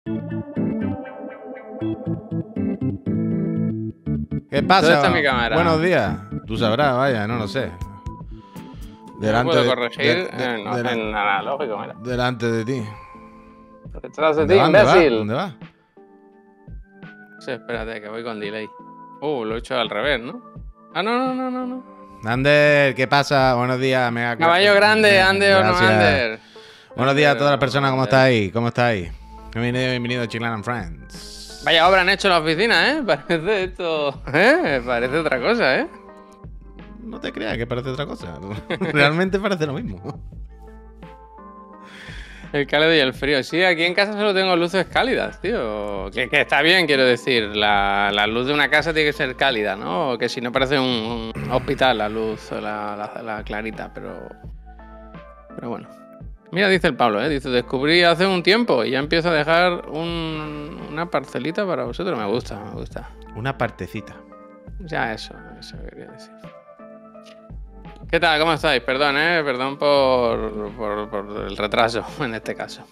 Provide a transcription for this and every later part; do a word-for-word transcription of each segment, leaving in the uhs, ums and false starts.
¿Qué pasa? ¿Dónde está mi cámara? Buenos días. Tú sabrás, vaya, no lo sé. Delante no puedo de, corregir de, de, en, no, de, en analógico, mira. Delante de ti. Detrás de ti, ¿Dónde imbécil. va? ¿Dónde va? Sí, espérate, que voy con delay. Uh, lo he hecho al revés, ¿no? Ah, no, no, no, no, no. Ander, ¿qué pasa? Buenos días, mega. Caballo grande, Ander o no Ander. Buenos días a todas las personas, ¿cómo estáis? ¿Cómo estáis? Bienvenido, bienvenido a Chiclana and Friends. Vaya obra han hecho en la oficina, ¿eh? Parece esto... ¿Eh? Parece otra cosa, ¿eh? No te creas que parece otra cosa. Realmente parece lo mismo. El cálido y el frío. Sí, aquí en casa solo tengo luces cálidas, tío. Que, que está bien, quiero decir. La, la luz de una casa tiene que ser cálida, ¿no? Que si no parece un, un hospital la luz, la, la, la clarita, pero... Pero bueno. Mira, dice el Pablo, ¿eh? Dice, descubrí hace un tiempo y ya empiezo a dejar un, una parcelita para vosotros. Me gusta, me gusta. Una partecita. Ya, eso, eso quería decir. ¿Qué tal? ¿Cómo estáis? Perdón, ¿eh? Perdón por, por, por el retraso en este caso.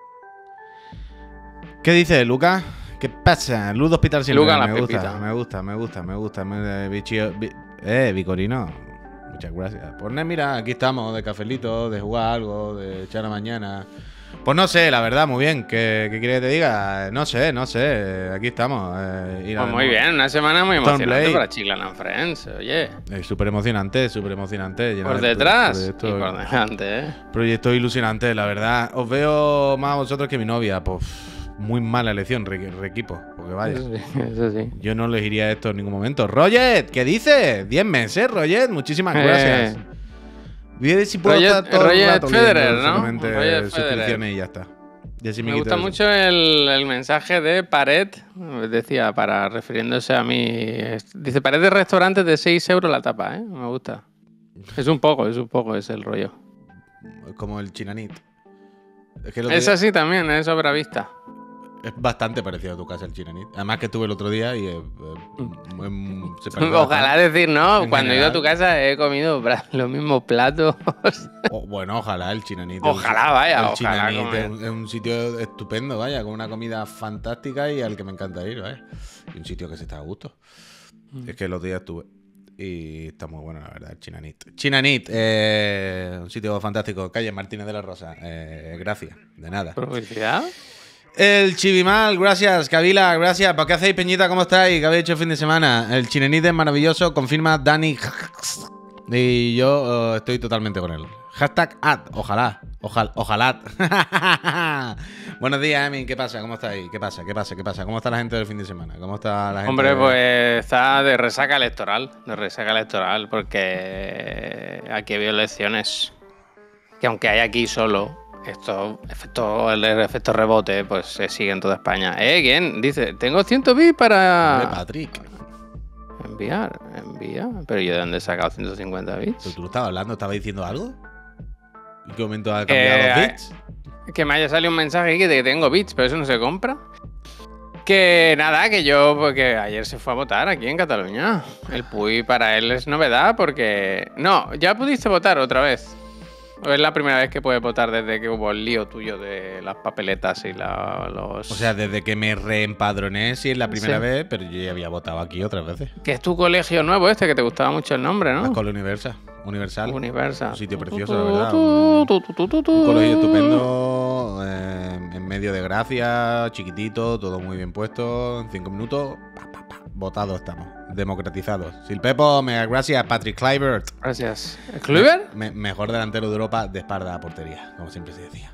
¿Qué dice, Lucas? ¿Qué pasa? Luz de hospital siempre. Luca, me, la gusta, pepita. me gusta, me gusta, me gusta, me gusta. Bichillo, bi, eh, Vicorino. Muchas gracias. Pues mira, aquí estamos, de cafelito, de jugar algo, de echar a mañana. Pues no sé, la verdad, muy bien. ¿Qué, qué quieres que te diga? No sé, no sé. Aquí estamos. Eh, Pues muy bien, una semana muy Stormblade. emocionante para Chiclana and Friends, oye. Eh, súper emocionante, súper emocionante. Por detrás proyecto, y por delante, ¿eh? Proyecto ilusionante, la verdad. Os veo más a vosotros que mi novia. Pues muy mala elección, re, re equipo. Porque vaya. Eso sí, eso sí. Yo no elegiría esto en ningún momento. Roget, ¿qué dices? diez meses, Roget. Muchísimas gracias. Eh, Voy a ver si puedo Roget- estar todo el Roget rato Federer, leyendo ¿no? solamente Roget suscripciones Federer. y ya está. Y así me, Me quito gusta eso. mucho el, el mensaje de Pared, decía, para refiriéndose a mí. Dice, Pared de restaurantes de seis euros la tapa, ¿eh? Me gusta. Es un poco, es un poco, es el rollo. Como el Chinanit. Es, que el otro Es día- así también, es obra vista. es bastante parecido a tu casa, el Chinanit. Además que estuve el otro día y... eh, eh, em, se parece Ojalá bastante. decir, no, En cuando he ido a general. tu casa he comido bra- los mismos platos. O- bueno, ojalá el Chinanit. es un Ojalá, si- vaya, el ojalá Chinanit comer. es un, es un sitio estupendo, vaya, con una comida fantástica y al que me encanta ir, vaya. Y un sitio que se está a gusto. Mm. Es que el otro día estuve y está muy bueno, la verdad, el Chinanit. Chinanit, eh, un sitio fantástico. Calle Martínez de la Rosa. Eh, gracias, de nada. ¿Publicidad? El Chivimal, gracias. Kabila, gracias. ¿Para qué hacéis, Peñita? ¿Cómo estáis? ¿Qué habéis hecho el fin de semana? El Chinanit es maravilloso, confirma Dani. Y yo uh, estoy totalmente con él. Hashtag ad, ojalá. Ojalá. Ojalá. Buenos días, Emi. ¿Qué pasa? ¿Cómo estáis? ¿Qué pasa? ¿Qué pasa? ¿Qué pasa? ¿Cómo está la gente del fin de semana? ¿Cómo está la gente? Hombre, pues está de resaca electoral, de resaca electoral, porque aquí ha habido elecciones que aunque hay aquí solo, esto, efecto, el efecto rebote, pues se sigue en toda España. ¿Eh? ¿Quién? Dice, tengo cien bits para Hombre, Patrick. enviar, enviar. Pero ¿yo de dónde he sacado ciento cincuenta ¿Pero bits? tú lo estabas hablando? ¿Estabas diciendo algo? ¿En qué momento ha cambiado Eh, los bits? Que me haya salido un mensaje aquí de que tengo bits, pero eso no se compra. Que nada, que yo, porque ayer se fue a votar aquí en Cataluña. El P U I para él es novedad porque... No, ya pudiste votar otra vez. ¿O es la primera vez que puedes votar desde que hubo el lío tuyo de las papeletas y la- los... O sea, desde que me reempadroné, sí es la primera Sí. vez, pero yo ya había votado aquí otras veces. Que es tu colegio nuevo este, que te gustaba mucho el nombre, La ¿no? Escuela Universal. Universal. Universal. Un sitio precioso, la verdad. Un, Tu, tu, tu, tu, tu. un colegio estupendo, eh, en medio de Gracia, chiquitito, todo muy bien puesto. En cinco minutos, pa, pa, pa, votados estamos. Democratizados. Silpepo, mega gracias. Patrick Kluivert. Gracias. ¿Kluivert? Me- mejor delantero de Europa de espalda a portería, como siempre se decía.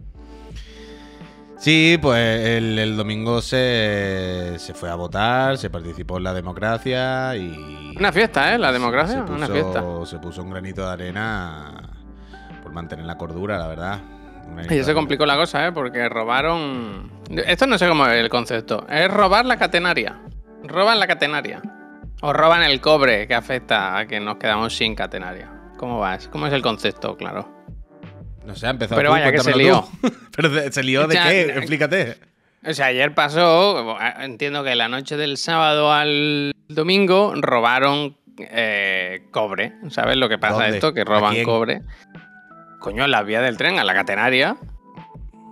Sí, pues el, el domingo se, se fue a votar, se participó en la democracia y... Una fiesta, ¿eh? La democracia, se puso, una fiesta. Se puso un granito de arena por mantener la cordura, la verdad. Un granito Y de ya se arena. complicó la cosa, ¿eh? Porque robaron... Esto no sé cómo es el concepto. Es robar la catenaria. Roban la catenaria. O roban el cobre que afecta a que nos quedamos sin catenaria. ¿Cómo va? ¿Cómo es el concepto? Claro. No sé, ha empezado Pero tú, vaya, que se cuéntamelo tú. ¿Pero de- se lió de Ya, qué? ya. Explícate. O sea, ayer pasó, entiendo que la noche del sábado al domingo robaron eh, cobre. ¿Sabes lo que pasa ¿Dónde? esto? Que ¿A roban quién? cobre. Coño, en la vía del tren, a la catenaria.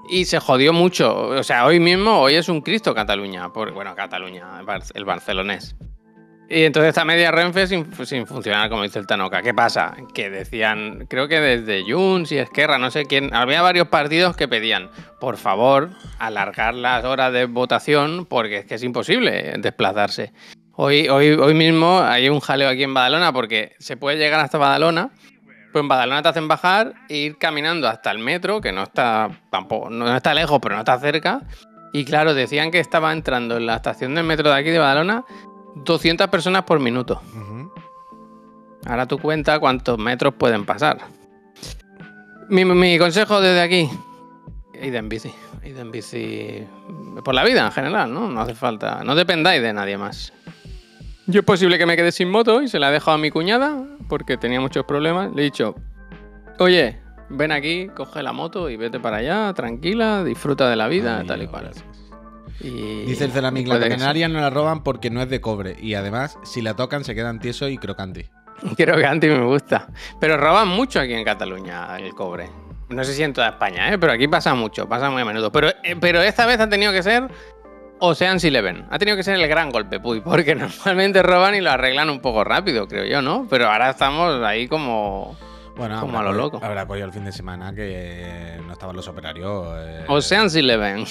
Y se jodió mucho. O sea, hoy mismo, hoy es un Cristo Cataluña. Por, bueno, Cataluña, el barcelonés. Y entonces está media Renfe sin, sin funcionar, como dice el Tanoca. ¿Qué pasa? Que decían, creo que desde Junts y Esquerra, no sé quién, había varios partidos que pedían, por favor, alargar las horas de votación porque es que es imposible desplazarse. Hoy, hoy, hoy mismo hay un jaleo aquí en Badalona porque se puede llegar hasta Badalona. Pues en Badalona te hacen bajar e ir caminando hasta el metro, que no está tampoco, no está lejos, pero no está cerca. Y claro, decían que estaba entrando en la estación del metro de aquí de Badalona doscientas personas por minuto. Uh-huh. Ahora tú cuenta cuántos metros pueden pasar. Mi, mi consejo desde aquí, id en bici. Id en bici por la vida en general, ¿no? No hace falta, no dependáis de nadie más. Yo es posible que me quede sin moto y se la he dejado a mi cuñada porque tenía muchos problemas. Le he dicho, oye, ven aquí, coge la moto y vete para allá, tranquila, disfruta de la vida, Ay, tal y cual. Y dice el Ceramic, la canaria no la roban porque no es de cobre y además si la tocan se quedan tiesos y crocantes. Crocante me gusta. Pero roban mucho aquí en Cataluña el cobre. No sé si en toda España, ¿eh? Pero aquí pasa mucho, pasa muy a menudo. Pero, eh, pero esta vez ha tenido que ser Ocean's Eleven. Ha tenido que ser el gran golpe, puy, porque normalmente roban y lo arreglan un poco rápido, creo yo, ¿no? Pero ahora estamos ahí como... Bueno, como a lo loco. Habrá apoyo el fin de semana que no estaban los operarios. Eh... Ocean's Eleven.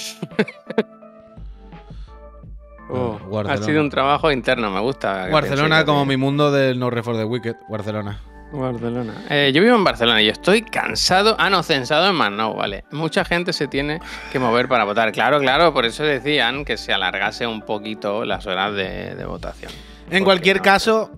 Oh, ha sido un trabajo interno, me gusta. Barcelona como mi mundo del No Reform the Wicked. Barcelona. Barcelona. Eh, yo vivo en Barcelona y estoy cansado. Ah, no, censado en Masnou, vale. Mucha gente se tiene que mover para votar. Claro, claro, por eso decían que se alargase un poquito las horas de, de votación. En cualquier no, caso,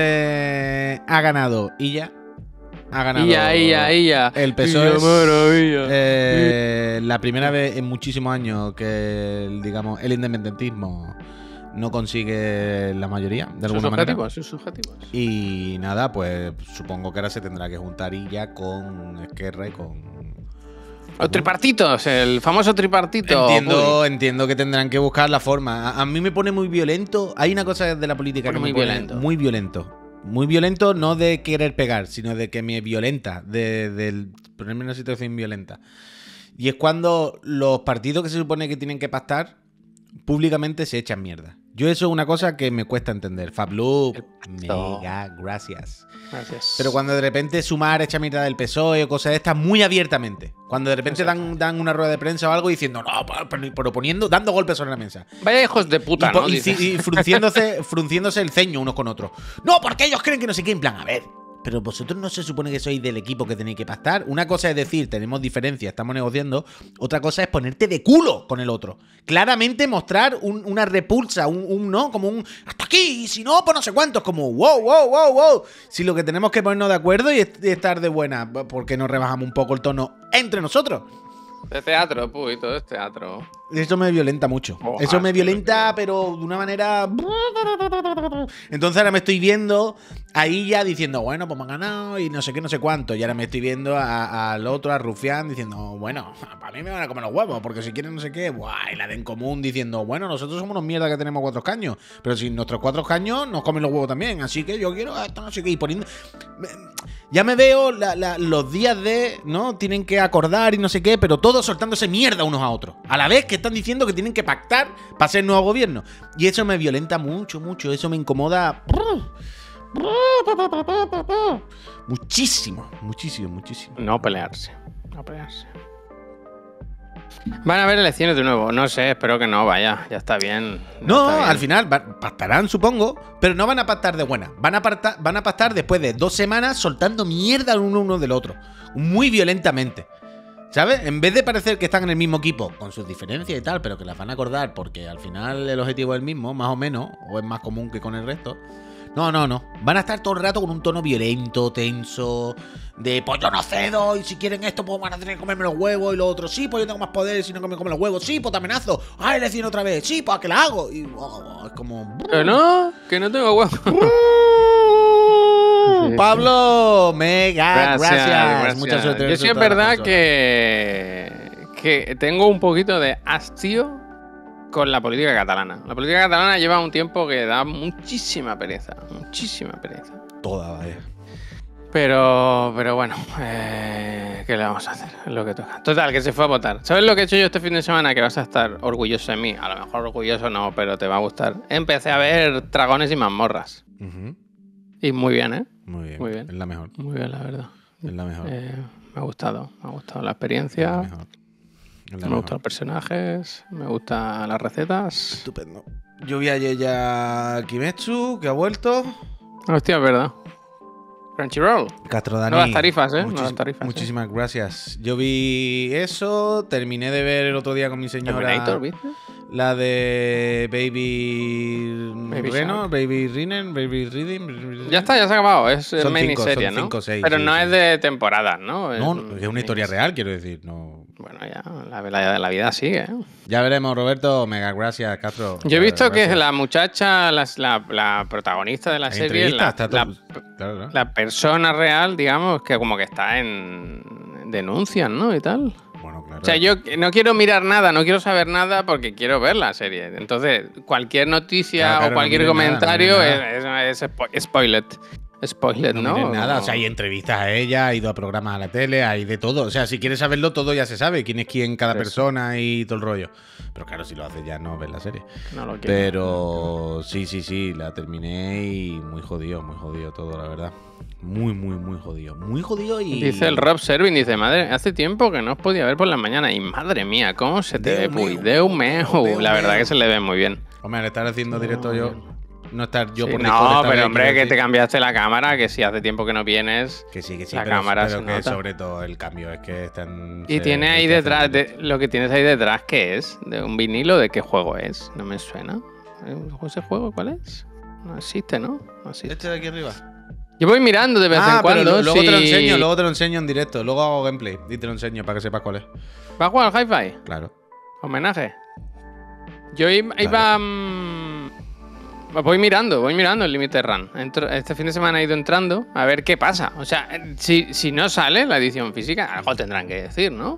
eh, ha ganado Illa. Ha ganado Illa, Illa, Illa. El P S O E. Es, eh, la primera vez en muchísimos años que, el, digamos, el independentismo no consigue la mayoría, de alguna manera. Sus subjetivos. Y nada, pues supongo que ahora se tendrá que juntar Illa con Esquerra y con... Los tripartitos, el famoso tripartito. Entiendo, Uy. entiendo que tendrán que buscar la forma. A, a mí me pone muy violento. Hay una cosa de la política pone que me muy pone violento. muy violento. Muy violento, no de querer pegar, sino de que me violenta, de, de ponerme en una situación violenta. Y es cuando los partidos que se supone que tienen que pactar públicamente se echan mierda. Yo eso es una cosa que me cuesta entender. Fabloop, mega, gracias. Gracias. Pero cuando de repente Sumar echa mierda del P S O E o cosas de estas muy abiertamente. Cuando de repente dan, dan una rueda de prensa o algo diciendo, no, proponiendo, dando golpes sobre la mesa. Vaya hijos de puta, y, ¿no? Y, y, y frunciéndose, frunciéndose el ceño unos con otros. No, porque ellos creen que no sé qué. En plan, a ver, pero vosotros no se supone que sois del equipo que tenéis que pactar. Una cosa es decir, tenemos diferencias, estamos negociando. Otra cosa es ponerte de culo con el otro. Claramente mostrar un, una repulsa, un, un no, como un hasta aquí, y si no, pues no sé cuántos, como wow, wow, wow, wow. Si lo que tenemos que ponernos de acuerdo y, y estar de buena, ¿por qué no rebajamos un poco el tono entre nosotros? De teatro, puy, todo es teatro. Eso me violenta mucho. Oh, Eso me violenta, pero de una manera... Entonces ahora me estoy viendo ahí ya diciendo, bueno, pues me han ganado y no sé qué, no sé cuánto. Y ahora me estoy viendo al otro, a Rufián, diciendo, bueno, para mí me van a comer los huevos, porque si quieren no sé qué. Buah, y la de En Común diciendo, bueno, nosotros somos unos mierdas que tenemos cuatro caños, pero si nuestros cuatro caños nos comen los huevos también. Así que yo quiero esto, no sé qué. Y poniendo... Ya me veo la, la, los días de, ¿no? Tienen que acordar y no sé qué, pero todos soltándose mierda unos a otros. A la vez que están diciendo que tienen que pactar para ser nuevo gobierno. Y eso me violenta mucho, mucho. Eso me incomoda muchísimo, muchísimo, muchísimo. No pelearse, no pelearse. Van a haber elecciones de nuevo, no sé, espero que no, vaya, ya está bien. No, está bien. Al final pactarán, supongo, pero no van a pactar de buena. Van a pactar, van a pactar después de dos semanas soltando mierda uno uno del otro, muy violentamente. ¿Sabes? En vez de parecer que están en el mismo equipo, con sus diferencias y tal, pero que las van a acordar porque al final el objetivo es el mismo, más o menos, o es más común que con el resto. No, no, no. Van a estar todo el rato con un tono violento, tenso, de pues yo no cedo, y si quieren esto, pues van a tener que comerme los huevos, y lo otro, sí, pues yo tengo más poder, y si no me comen los huevos, sí, pues te amenazo. Ay, le decían otra vez, sí, pues ¿a qué la hago? Y oh, es como... Que no, que no tengo huevos. Pablo, mega, gracias. gracias. gracias. Mucha suerte. Yo sí es verdad que, que tengo un poquito de hastío con la política catalana. La política catalana lleva un tiempo que da muchísima pereza. Muchísima pereza. Toda, vaya. Pero, pero bueno, eh, ¿qué le vamos a hacer? Es lo que toca. Total, que se fue a votar. ¿Sabes lo que he hecho yo este fin de semana? Que vas a estar orgulloso de mí. A lo mejor orgulloso no, pero te va a gustar. Empecé a ver Dragones y Mazmorras. Uh-huh. Y muy bien, ¿eh? Muy bien. Muy bien. Es la mejor. Muy bien, la verdad. Es la mejor. Eh, me ha gustado. Me ha gustado la experiencia. Es la mejor. Es la Me mejor. gustan los personajes. Me gustan las recetas. Estupendo. Yo vi ayer ya Kimetsu, que ha vuelto. Hostia, es verdad. Crunchyroll. Castro Dani. Nuevas tarifas, ¿eh? muchis- Nuevas tarifas. Muchísimas gracias. Yo vi eso, terminé de ver el otro día con mi ¿eh? señora Terminator, ¿viste? la de Baby, Baby Reno, Shark. Baby Rinen, Baby Reading. Ya está, ya se ha acabado. Es Son miniserie, cinco, son ¿no? cinco o seis, Pero sí, no sí. es de temporadas, ¿no? No, no, es una historia miniserie. real, quiero decir. No. Bueno, ya, la, la, la vida sigue, ¿eh? Ya veremos, Roberto. Mega gracias, Castro. Yo he visto que Gracias. la muchacha, la, la, la protagonista de la Hay serie, entrevistas, la, está la, todo- claro, claro. la persona real, digamos, que como que está en denuncias, ¿no? Y tal. Bueno, claro. O sea, yo no quiero mirar nada, no quiero saber nada porque quiero ver la serie. Entonces, cualquier noticia Claro, claro, o no cualquier mires nada, no comentario mires nada. es, es, es spo- spoiled. Spoiled, No, ¿no? mires nada, o sea, hay entrevistas a ella, ha ido a programas a la tele, hay de todo. O sea, si quieres saberlo todo ya se sabe, quién es quién, cada Eso. persona y todo el rollo. Pero claro, si lo haces ya no ves la serie. No lo quiero. Pero sí, sí, sí, la terminé y muy jodido, muy jodido todo, la verdad. Muy, muy, muy jodido. Muy jodido y... Dice el Rob Servin, dice, madre, hace tiempo que no os podía ver por la mañana. Y madre mía, ¿cómo se te ve? Déu Muy meu, Déu meu. Déu La verdad meu. que se le ve muy bien. Hombre, al estar haciendo directo Muy yo... bien. No estar yo Sí, por no, Discord, estar pero ahí, hombre, quiero que te decir. cambiaste la cámara, que si hace tiempo que no vienes. Que sí, que sí, la pero, cámara pero se que nota. sobre todo el cambio es que están... Y se- tiene hay ahí que hacer detrás, directo. de, lo que tienes ahí detrás, ¿qué es? ¿De un vinilo? ¿De qué juego es? No me suena. ¿Ese juego cuál es? No existe, ¿no? No existe. Este de aquí arriba. Yo voy mirando de vez Ah, en cuando. pero luego te lo si- enseño, luego te lo enseño en directo. Luego hago gameplay y te lo enseño para que sepas cuál es. ¿Va a jugar al Hi-Fi? Claro. Homenaje. Yo iba... iba, mm, voy mirando, voy mirando el límite run. Entro- este fin de semana he ido entrando a ver qué pasa. O sea, si, si no sale la edición física, algo tendrán que decir, ¿no?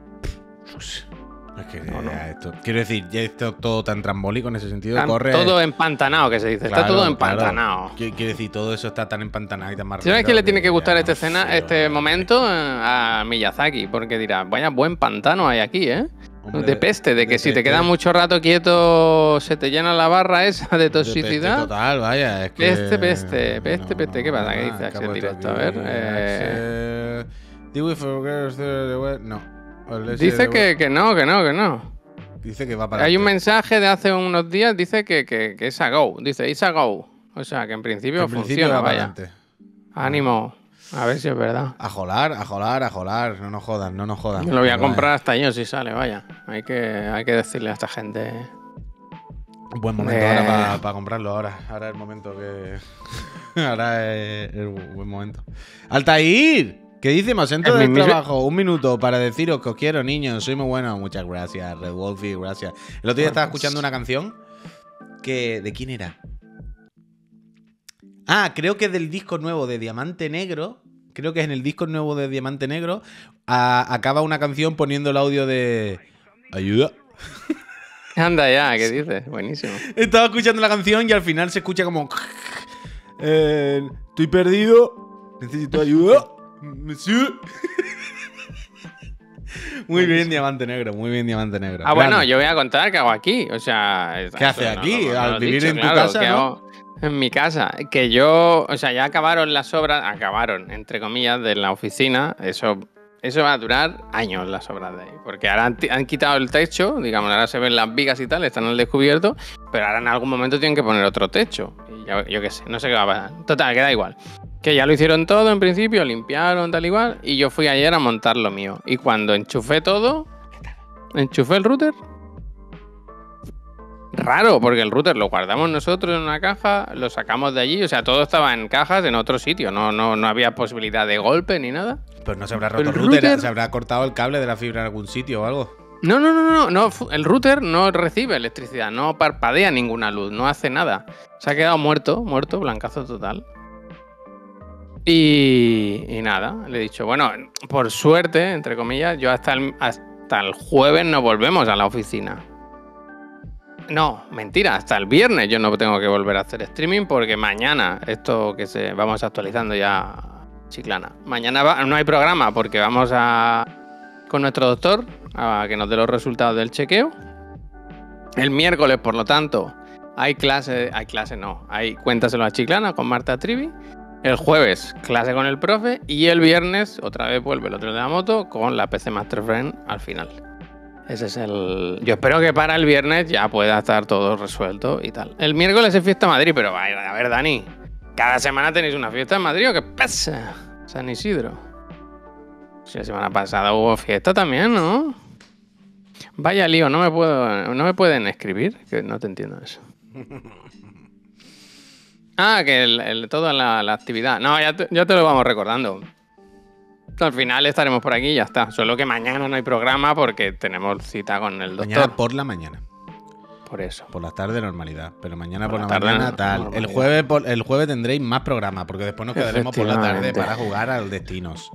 Es que No, no. ya esto, quiero decir, ya esto todo tan trambólico en ese sentido. Están corre. todo empantanado, que se dice. Está Claro, todo claro. empantanado. Quiero quiero decir, todo eso está tan empantanado y tan más. ¿Sabes quién le tiene que gustar ya esta no escena, sé, este hombre. momento? Eh, A Miyazaki, porque dirá, vaya buen pantano hay aquí, ¿eh? Hombre, De peste, de que de si te peste. quedas mucho rato quieto se te llena la barra esa de De peste toxicidad. total, vaya. Es que... Peste, peste, peste, peste. ¿Qué pasa? ¿Qué dice ¿qué ha Axel puesto directo? A aquí? ver, eh. Axel, Did we forget the web? No. O let's see Dice the que, web. que no, que no, que no. Dice que va para Hay un adelante. mensaje de hace unos días, dice que, que, que es a go. Dice, it's a go. O sea, que en principio En principio funciona, va para vaya. adelante. Ánimo. A ver si es verdad. A jolar, a jolar, a jolar. No nos jodan, no nos jodan. Yo lo voy a Vale. comprar hasta yo si sale, vaya. Hay que, hay que decirle a esta gente. Buen momento Eh. ahora para comprarlo. Ahora, ahora es el momento que. ahora es el buen momento. ¡Altair! ¿Qué dice? Me centro El del mismo- trabajo. Un minuto para deciros que os quiero, niños. Soy muy bueno. Muchas gracias, Red Wolfie. Gracias. El otro día estaba escuchando una canción que. ¿De quién era? Ah, creo que es del disco nuevo de Diamante Negro. Creo que es en el disco nuevo de Diamante Negro. a- acaba una canción poniendo el audio de. Ayuda. Anda ya, ¿qué dices? Buenísimo. Estaba escuchando la canción y al final se escucha como. eh, estoy perdido. Necesito ayuda. Monsieur. Muy bien, Diamante Negro. Muy bien, Diamante Negro. Ah, bueno, Grande. yo voy a contar qué hago aquí. O sea, ¿Qué haces eso no aquí? lo- no Al lo he vivir dicho, en tu claro, casa, ¿qué ¿no? hago en mi casa. Que yo, o sea, ya acabaron las obras, acabaron, entre comillas, de la oficina. Eso, eso va a durar años las obras de ahí. Porque ahora han, ti- han quitado el techo, digamos, ahora se ven las vigas y tal, están al descubierto, pero ahora en algún momento tienen que poner otro techo. Y yo, yo qué sé, no sé qué va a pasar. Total, queda igual. Que ya lo hicieron todo en principio, limpiaron tal igual, y yo fui ayer a montar lo mío. Y cuando enchufé todo, enchufé el router. Raro, porque el router lo guardamos nosotros en una caja, lo sacamos de allí, o sea, todo estaba en cajas en otro sitio, no, no, no había posibilidad de golpe ni nada. Pues no se habrá roto El el router, router- se habrá cortado el cable de la fibra en algún sitio o algo. No, no, no, no, no, fu- el router no recibe electricidad, no parpadea ninguna luz, no hace nada. Se ha quedado muerto, muerto, blancazo total. Y, y nada, le he dicho, bueno, por suerte, entre comillas, yo hasta el, hasta el jueves no volvemos a la oficina. No, mentira, hasta el viernes yo no tengo que volver a hacer streaming porque mañana, esto que se vamos actualizando ya Chiclana. Mañana va, no hay programa porque vamos a con nuestro doctor a que nos dé los resultados del chequeo. El miércoles, por lo tanto, hay clase, hay clase no, hay Cuéntaselo a Chiclana con Marta Trivi. El jueves, clase con el profe. Y el viernes, otra vez vuelve el otro de la moto con la P C Master Friend al final. Ese es el... Yo espero que para el viernes ya pueda estar todo resuelto y tal. El miércoles es fiesta en Madrid, pero vaya, a ver, Dani, ¿cada semana tenéis una fiesta en Madrid o qué pasa? San Isidro. Si la semana pasada hubo fiesta también, ¿no? Vaya lío, no me puedo, no me pueden escribir, que no te entiendo eso. Ah, que el, el, toda la, la actividad. No, ya te, ya te lo vamos recordando. Al final estaremos por aquí y ya está. Solo que mañana no hay programa porque tenemos cita con el doctor. Mañana por la mañana. Por eso. Por la tarde normalidad. Pero mañana por, por la, la mañana tarde, tal. no, el jueves, por, el jueves tendréis más programa porque después nos quedaremos por la tarde para jugar al Destinos.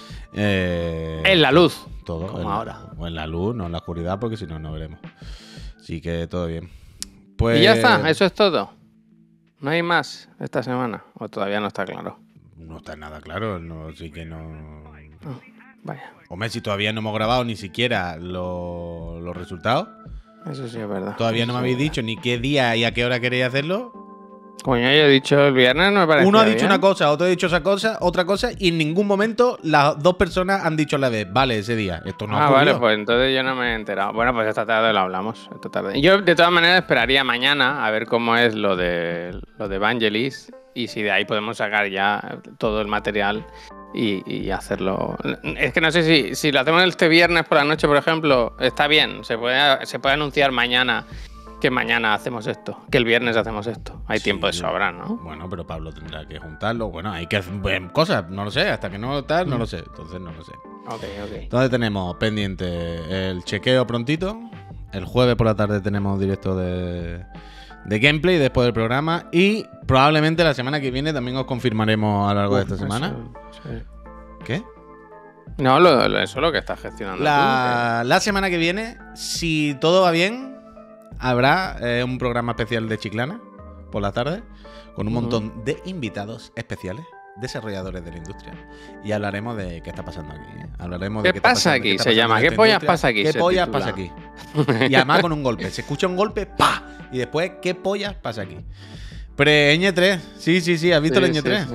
Eh, en la luz. Todo. Como en, ahora. O en la luz, no en la oscuridad porque si no, no veremos. Así que todo bien. Pues... Y ya está, eso es todo. ¿No hay más esta semana? ¿O todavía no está claro? No está nada claro, no, sí que no... Oh, vaya. Hombre, si todavía no hemos grabado ni siquiera lo, los resultados. Eso sí es verdad. Todavía no me habéis dicho ni qué día y a qué hora queréis hacerlo. Coño, yo he dicho el viernes, no me parece. Uno ha dicho bien. una cosa, otro ha dicho esa cosa, otra cosa, y en ningún momento las dos personas han dicho a la vez, vale, ese día. Esto no Ah, ocurrió. vale, pues entonces yo no me he enterado. Bueno, pues esta tarde lo hablamos. Esta tarde. Yo, de todas maneras, esperaría mañana a ver cómo es lo de lo de Vangelis y si de ahí podemos sacar ya todo el material y, y hacerlo. Es que no sé si, si lo hacemos este viernes por la noche, por ejemplo, está bien. Se puede, se puede anunciar mañana que mañana hacemos esto, que el viernes hacemos esto. Hay Sí, tiempo de sobra, ¿no? Bueno, pero Pablo tendrá que juntarlo. Bueno, hay que hacer bueno, cosas, no lo sé, hasta que no tal, no lo sé. Entonces no lo sé. Ok, ok. Entonces tenemos pendiente el chequeo prontito. El jueves por la tarde tenemos directo de, de gameplay después del programa. Y probablemente la semana que viene también os confirmaremos a lo largo Uf, de esta eso, semana. sí. ¿Qué? No, lo, lo- eso es lo que estás gestionando La, la semana que viene, si todo va bien, habrá eh, un programa especial de Chiclana por la tarde con un Ujú. montón de invitados especiales, desarrolladores de la industria. Y hablaremos de qué está pasando aquí. ¿eh? Hablaremos de ¿Qué qué está pasa pasando- aquí? qué está Se pasando llama, en ¿qué esta pollas industria. pasa aquí? ¿Qué Se pollas titula. pasa aquí? Y además con un golpe. Se escucha un golpe, ¡pa! Y después, ¿qué pollas pasa aquí? Pre-ñ tres. Sí, sí, sí. ¿Has visto Sí, el ñ sí, tres? sí.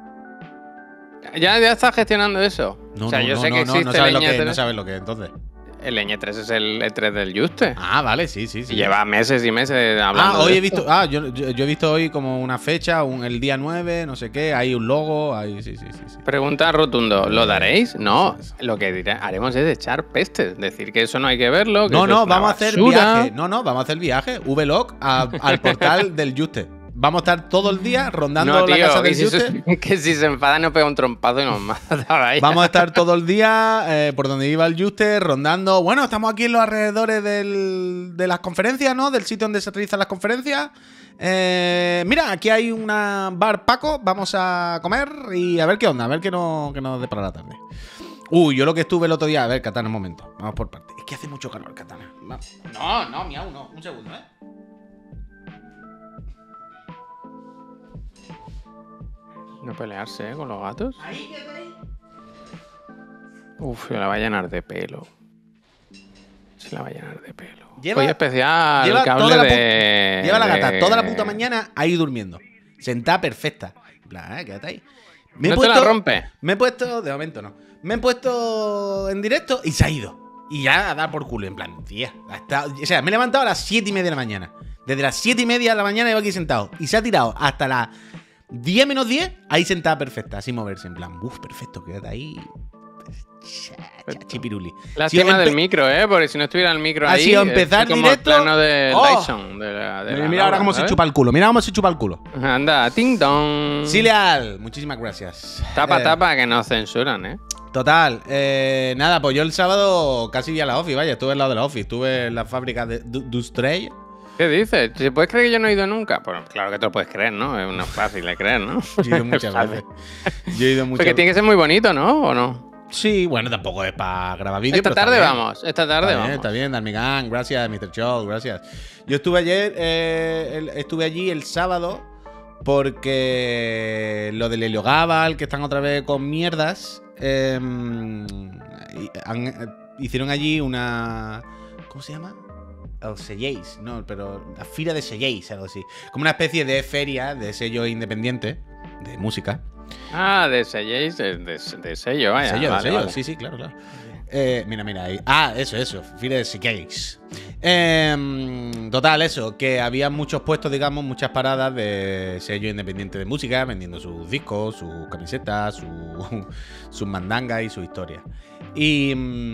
¿Ya, ya estás gestionando eso? No, o sea, no, yo no, sé no, que no, existe no sabes el lo que ñ es, tres. no sabes lo que es, entonces. El ñ tres es el E tres del Juste. Ah, vale, sí, sí, sí. Y lleva meses y meses hablando Ah, hoy de he esto. visto. Ah, yo, yo, yo he visto hoy como una fecha, un, el día nueve, no sé qué, hay un logo, hay. Sí, sí, sí. sí. Pregunta rotundo, ¿lo daréis? No, Eso, eso. lo que diré- haremos es echar pestes. Decir que eso no hay que verlo. Que No, eso no, es una vamos a hacer basura. viaje. No, no, vamos a hacer viaje. Vlog a- al portal del Juste. Vamos a estar todo el día rondando No, tío, la casa que del si, Juste. se, que si se enfada nos pega un trompazo y nos mata. Vaya. Vamos a estar todo el día eh, por donde iba el Juste, rondando. Bueno, estamos aquí en los alrededores del- de las conferencias, ¿no? Del sitio donde se realizan las conferencias. Eh, mira, aquí hay una bar Paco. Vamos a comer y a ver qué onda, a ver qué nos, qué nos depara la tarde. Uy, yo lo que estuve el otro día. A ver, Katana, un momento. Vamos por partes. Es que hace mucho calor, Katana. Vamos. No, no, miau, no. Un segundo, ¿eh? No pelearse, ¿eh? Con los gatos. Ahí, quédate ahí. Uf, se la va a llenar de pelo. Se la va a llenar de pelo. Lleva- Hoy especial lleva cable toda la pu- de... Lleva la gata de- toda la puta mañana ahí durmiendo. Sentada perfecta. En plan, eh, quédate ahí. Me he ¿No puesto, te la rompe? Me he puesto, de momento no. Me he puesto en directo y se ha ido. Y ya a dar por culo, en plan, tía. hasta- o sea, me he levantado a las siete y media de la mañana. Desde las siete y media de la mañana llevo aquí sentado. Y se ha tirado hasta las diez menos diez, ahí sentada perfecta, sin moverse. En plan, uff, perfecto, quédate ahí. Cha- cha- Chipiruli. Lástima Sí, del empe- micro, ¿eh? Porque si no estuviera el micro Ha ahí... sido empezar es como directo. el plano de ¡Oh! Dyson. De la, de Mira, la mira ahora Laura, cómo se ¿sabes? chupa el culo. Mira cómo se chupa el culo. Anda, ting dong. Sí, Leal, muchísimas gracias. Tapa, Eh, tapa, que nos censuran, ¿eh? Total, eh, nada, pues yo el sábado casi vi a la office, vaya, estuve al lado de la office, estuve en la fábrica de Du- Dustrey. ¿Qué dices? ¿Se puedes creer que yo no he ido nunca? Pues claro que te lo puedes creer, ¿no? Es una fácil de creer, ¿no? Yo he ido muchas Fácil. veces. Yo he ido muchas Porque tiene que ser muy bonito, ¿no? ¿O no? Sí, bueno, tampoco es para grabar vídeos. Esta pero está tarde bien. vamos, esta tarde Está bien, vamos. está bien, Darmigan, gracias, mister Chow, gracias. Yo estuve ayer, eh, el- estuve allí el sábado Porque lo del Helio Gabal, que están otra vez con mierdas, eh, han, hicieron allí una... ¿Cómo se llama? O selléis, no, pero la Fira de Selléis, algo así. Como una especie de feria de sello independiente de música. Ah, de selléis, de, de, de sello, vaya. Sello, vale, sello, vale. sí, sí, claro, claro. Eh, mira, mira ahí. Ah, eso, eso. Fira de Selléis. Eh, total, eso. Que había muchos puestos, digamos, muchas paradas de sello independiente de música, vendiendo sus discos, sus camisetas, su, sus mandangas y su historia. Y,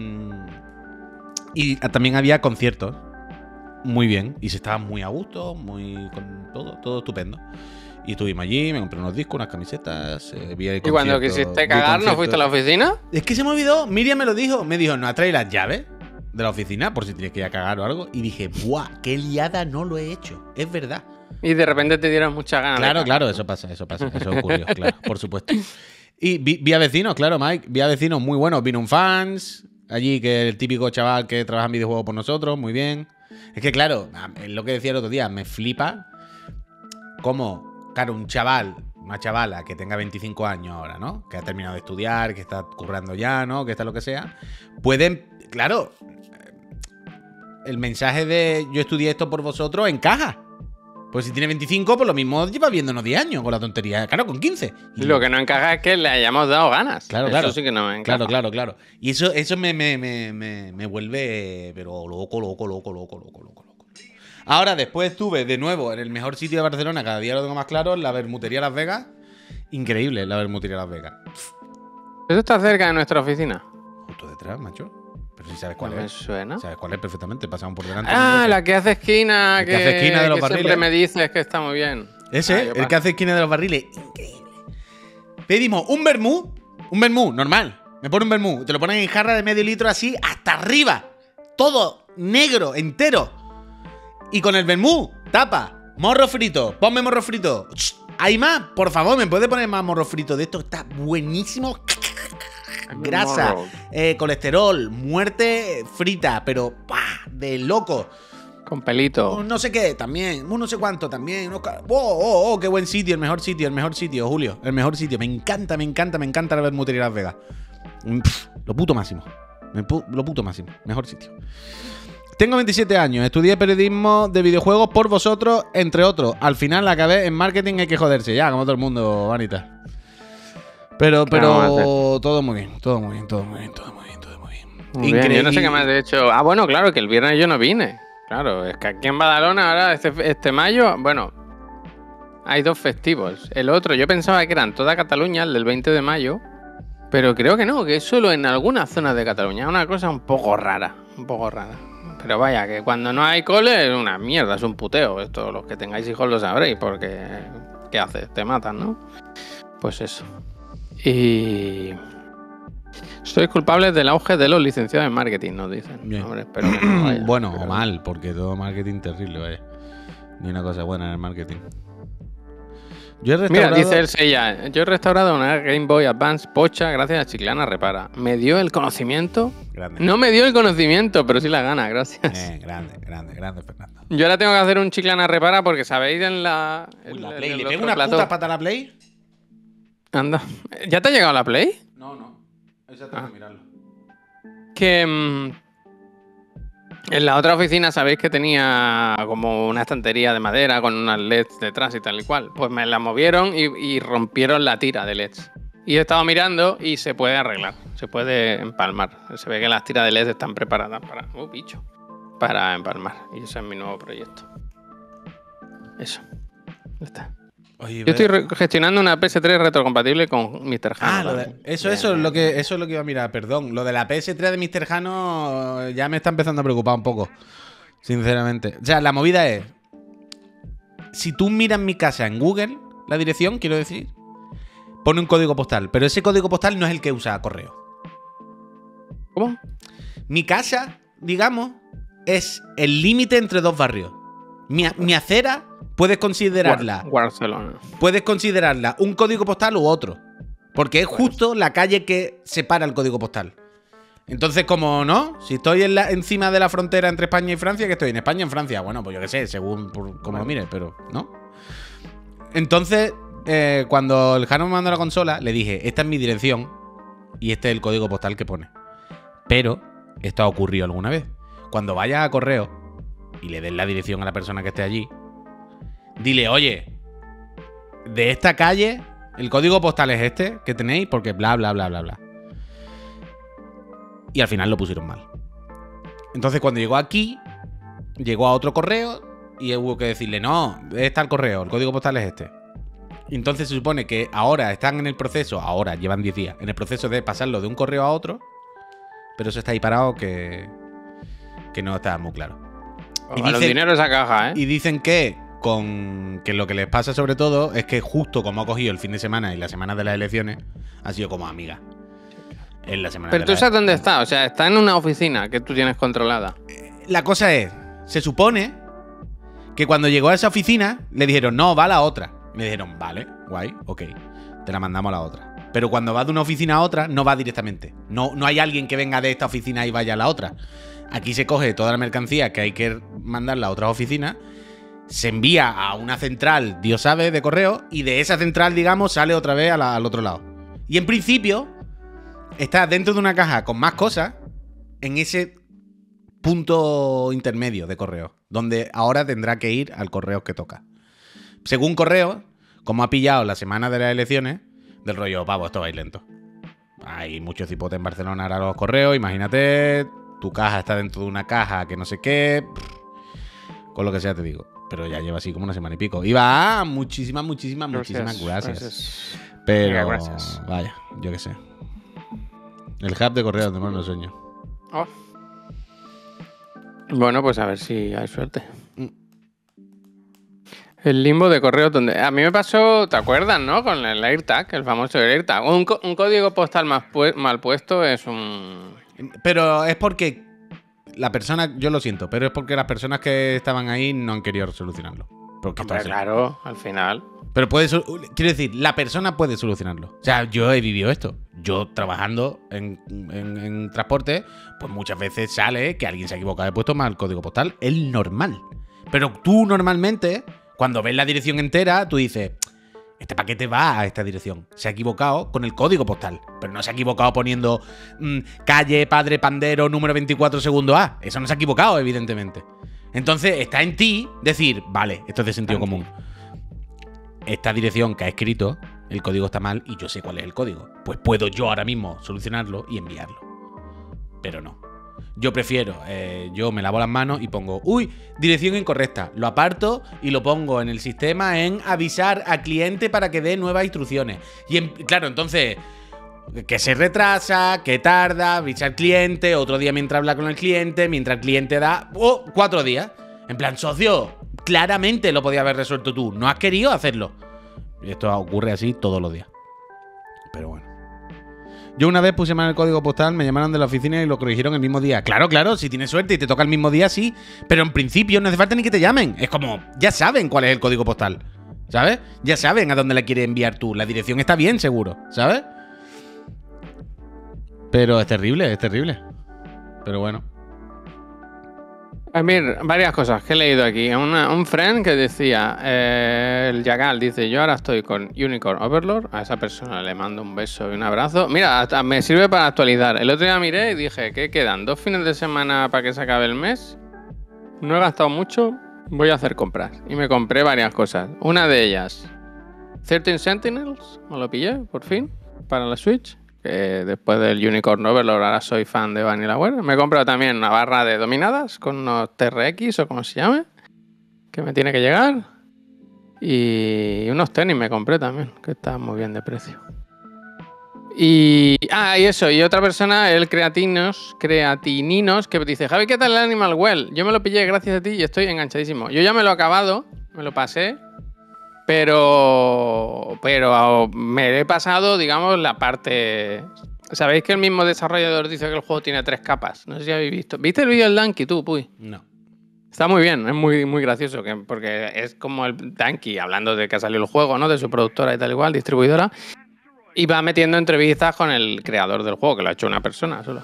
y también había conciertos. Muy bien. Y se estaba muy a gusto, muy con todo, todo estupendo. Y estuvimos allí, me compré unos discos, unas camisetas. Eh, vi el ¿Y cuando quisiste cagar, no fuiste a la oficina? Es que se me olvidó. Miriam me lo dijo. Me dijo, ¿no has traído las llaves de la oficina por si tienes que ir a cagar o algo? Y dije, ¡buah! ¡Qué liada! No lo he hecho. Es verdad. Y de repente te dieron muchas ganas. Claro, de claro, eso pasa, eso pasa. Eso ocurrió, claro, por supuesto. Y vi, vi a vecinos, claro, Mike. Vi a vecinos muy buenos. Vino un fans allí, que es el típico chaval que trabaja en videojuegos por nosotros. Muy bien. Es que, claro, es lo que decía el otro día. Me flipa cómo... Claro, un chaval, una chavala que tenga veinticinco años ahora, ¿no? Que ha terminado de estudiar, que está currando ya, ¿no? Que está lo que sea. Pueden, claro, el mensaje de yo estudié esto por vosotros encaja. Pues si tiene veinticinco, pues lo mismo lleva viéndonos diez años con la tontería. Claro, con quince. Y lo que no encaja es que le hayamos dado ganas. Claro, eso claro. sí que no me encaja. Claro, claro, claro. Y eso, eso me, me, me, me, me vuelve, pero loco, loco, loco, loco, loco, loco. Ahora, después estuve de nuevo en el mejor sitio de Barcelona, cada día lo tengo más claro, en la Bermutería Las Vegas. Increíble, la Bermutería Las Vegas. ¿Eso está cerca de nuestra oficina? Justo detrás, macho. Pero si sabes cuál No me es. suena. Sabes cuál es perfectamente, pasamos por delante. Ah, la que hace esquina, El que que, hace esquina de los que barriles. siempre me dices que está muy bien. Ese, Ah, yo el paso. que hace esquina de los barriles. Increíble. Pedimos un vermú, un vermú, normal. Me pone un vermú, te lo ponen en jarra de medio litro así, hasta arriba. Todo negro, entero. Y con el vermú, tapa, morro frito, ponme morro frito. ¿Hay más? Por favor, ¿me puede poner más morro frito de esto? Está buenísimo. Grasa, Morro. eh, colesterol, muerte frita, pero ¡pah! De loco. Con pelito. Un no sé qué, también. Un no sé cuánto, también. unos ca- ¡Oh, oh, oh! ¡Qué buen sitio! El mejor sitio, el mejor sitio, Julio. El mejor sitio. Me encanta, me encanta, me encanta la Bermutería Las Vegas. Mm, pf, lo puto máximo. Me pu- Lo puto máximo. Mejor sitio. Tengo veintisiete años, estudié periodismo de videojuegos por vosotros, entre otros. Al final acabé en marketing, hay que joderse, ya, como todo el mundo, Vanita. Pero, pero todo muy bien, todo muy bien, todo muy bien, todo muy bien, todo muy bien. Muy bien, yo no sé qué más de hecho. Ah, bueno, claro, que el viernes yo no vine. Claro, es que aquí en Badalona ahora, este, este mayo, bueno, hay dos festivos. El otro, yo pensaba que eran toda Cataluña, el del veinte de mayo, pero creo que no, que es solo en algunas zonas de Cataluña. Es una cosa un poco rara, un poco rara. Pero vaya, que cuando no hay cole es una mierda, es un puteo. Esto, los que tengáis hijos lo sabréis, porque ¿qué haces? Te matan, ¿no? Pues eso. Y... sois culpables del auge de los licenciados en marketing, nos dicen. Bien. Hombre, espero que no, vaya. Bueno, Pero- o mal, porque todo marketing terrible, vaya. Ni una cosa buena en el marketing. Yo he Mira, restaurado... dice el Seiya, yo he restaurado una Game Boy Advance pocha gracias a Chiclana Repara. ¿Me dio el conocimiento? Grande. No me dio el conocimiento, pero sí la gana, gracias. Eh, grande, grande, grande, Fernando. Yo ahora tengo que hacer un Chiclana Repara porque sabéis en la... Uy, en- la en Play. el ¿Le otro pego una plató- puta pata a la Play? Anda. ¿Ya te ha llegado la Play? No, no. Esa tengo Ah. que mirarlo. Que mm, en la otra oficina sabéis que tenía como una estantería de madera con unas L E Ds detrás y tal y cual. Pues me la movieron y, y rompieron la tira de L E Ds. Y he estado mirando y se puede arreglar, se puede empalmar. Se ve que las tiras de L E D están preparadas para... ¡Oh, bicho! Para empalmar. Y ese es mi nuevo proyecto. Eso. Ya está. Oye, Yo estoy re- gestionando una P S tres retrocompatible con mister Ah, Jano. lo de- eso, eso es lo que eso es lo que iba a mirar, perdón. Lo de la P S tres de mister Jano ya me está empezando a preocupar un poco. Sinceramente. O sea, la movida es. Si tú miras mi casa en Google, la dirección, quiero decir, pone un código postal. Pero ese código postal no es el que usa correo. ¿Cómo? Mi casa, digamos, es el límite entre dos barrios. Mi, mi acera, puedes considerarla. Bar- Barcelona. Puedes considerarla un código postal u otro. Porque es justo la calle que separa el código postal. Entonces, como no, si estoy en la- encima de la frontera entre España y Francia, que estoy en España o en Francia. Bueno, pues yo qué sé, según por, como lo mires, pero no. Entonces, eh, cuando el Jano me mandó la consola, le dije, esta es mi dirección y este es el código postal que pone. Pero esto ha ocurrido alguna vez. Cuando vayas a correo y le des la dirección a la persona que esté allí, dile, oye, de esta calle, el código postal es este que tenéis, porque bla, bla, bla, bla, bla. Y al final lo pusieron mal. Entonces, cuando llegó aquí, llegó a otro correo y hubo que decirle, no, está el correo, el código postal es este. Y entonces se supone que ahora están en el proceso, ahora llevan diez días, en el proceso de pasarlo de un correo a otro, pero eso está ahí parado que, que no está muy claro. Y dicen, dinero esa caja, ¿eh? Y dicen que, con, que lo que les pasa sobre todo es que justo como ha cogido el fin de semana y la semana de las elecciones, ha sido como amiga. En la semana Pero de tú la... sabes dónde está, o sea, está en una oficina que tú tienes controlada. La cosa es, se supone que cuando llegó a esa oficina le dijeron, no, va a la otra. Me dijeron, vale, guay, ok, te la mandamos a la otra. Pero cuando va de una oficina a otra, no va directamente. No, no hay alguien que venga de esta oficina y vaya a la otra. Aquí se coge toda la mercancía que hay que mandarla a otras oficinas, se envía a una central, Dios sabe, de correo, y de esa central, digamos, sale otra vez a la, al otro lado. Y en principio, está dentro de una caja con más cosas en ese punto intermedio de correo, donde ahora tendrá que ir al correo que toca. Según correo, como ha pillado la semana de las elecciones, del rollo, pavo, esto va a ir lento. Hay muchos cipotes en Barcelona ahora los correos, imagínate, tu caja está dentro de una caja que no sé qué, con lo que sea te digo. Pero ya lleva así como una semana y pico. Y va, muchísimas, muchísimas, Gracias, muchísimas gracias. gracias. Pero, Mira, gracias. Vaya, yo qué sé. El hub de correo donde más lo sueño. Oh. Bueno, pues a ver si hay suerte. Mm. El limbo de correos donde... A mí me pasó, ¿te acuerdas, no? Con el AirTag, el famoso AirTag. Un, co- un código postal mal, pu- mal puesto es un... Pero es porque la persona, yo lo siento, pero es porque las personas que estaban ahí no han querido solucionarlo. Porque esto Hombre, así. claro, al final. Pero puede, sol- quiero decir, la persona puede solucionarlo. O sea, yo he vivido esto. Yo trabajando en, en- en transporte, pues muchas veces sale que alguien se ha equivocado, he puesto mal el código postal. Es normal. Pero tú normalmente, cuando ves la dirección entera, tú dices, este paquete va a esta dirección. Se ha equivocado con el código postal, pero no se ha equivocado poniendo mmm, calle Padre Pandero número veinticuatro segundo A. Eso no se ha equivocado, evidentemente. Entonces está en ti decir, vale, esto es de sentido común. Esta dirección que ha escrito, el código está mal y yo sé cuál es el código. Pues puedo yo ahora mismo solucionarlo y enviarlo. Pero no. Yo prefiero, eh, yo me lavo las manos y pongo, uy, dirección incorrecta. Lo aparto y lo pongo en el sistema en avisar al cliente para que dé nuevas instrucciones. Y en, claro, entonces, que se retrasa, que tarda, avisa al cliente, otro día mientras habla con el cliente, mientras el cliente da, oh, cuatro días. En plan, socio, claramente lo podías haber resuelto tú. No has querido hacerlo. Y esto ocurre así todos los días. Pero bueno. Yo una vez puse mal el código postal, me llamaron de la oficina y lo corrigieron el mismo día. Claro, claro, si tienes suerte y te toca el mismo día, sí. Pero en principio no hace falta ni que te llamen. Es como, ya saben cuál es el código postal. ¿Sabes? Ya saben a dónde la quieres enviar tú. La dirección está bien, seguro. ¿Sabes? Pero es terrible, es terrible. Pero bueno. A ver, varias cosas que he leído aquí. Una- un friend que decía, eh, el Yagal dice, yo ahora estoy con Unicorn Overlord, a esa persona le mando un beso y un abrazo. Mira, hasta me sirve para actualizar. El otro día miré y dije, ¿qué quedan? ¿Dos fines de semana para que se acabe el mes? No he gastado mucho, voy a hacer compras. Y me compré varias cosas. Una de ellas, trece Sentinels, me lo pillé, por fin, para la Switch. Que después del Unicorn Overlord ahora soy fan de Vanillaware. Me he comprado también una barra de dominadas con unos T R X o como se llame, que me tiene que llegar. Y unos tenis me compré también, que estaban muy bien de precio. Y, ah, y eso, y otra persona, el Creatinos, Creatininos, que dice, Javi, ¿qué tal el Animal Well? Yo me lo pillé gracias a ti y estoy enganchadísimo. Yo ya me lo he acabado, me lo pasé, pero, pero me he pasado, digamos, la parte... ¿Sabéis que el mismo desarrollador dice que el juego tiene tres capas? No sé si habéis visto. ¿Viste el vídeo del Danky tú, Puy? No. Está muy bien, es muy, muy gracioso, que, porque es como el Danky, hablando de que ha salido el juego, ¿no? De su productora y tal igual, distribuidora. Y va metiendo entrevistas con el creador del juego, que lo ha hecho una persona solo.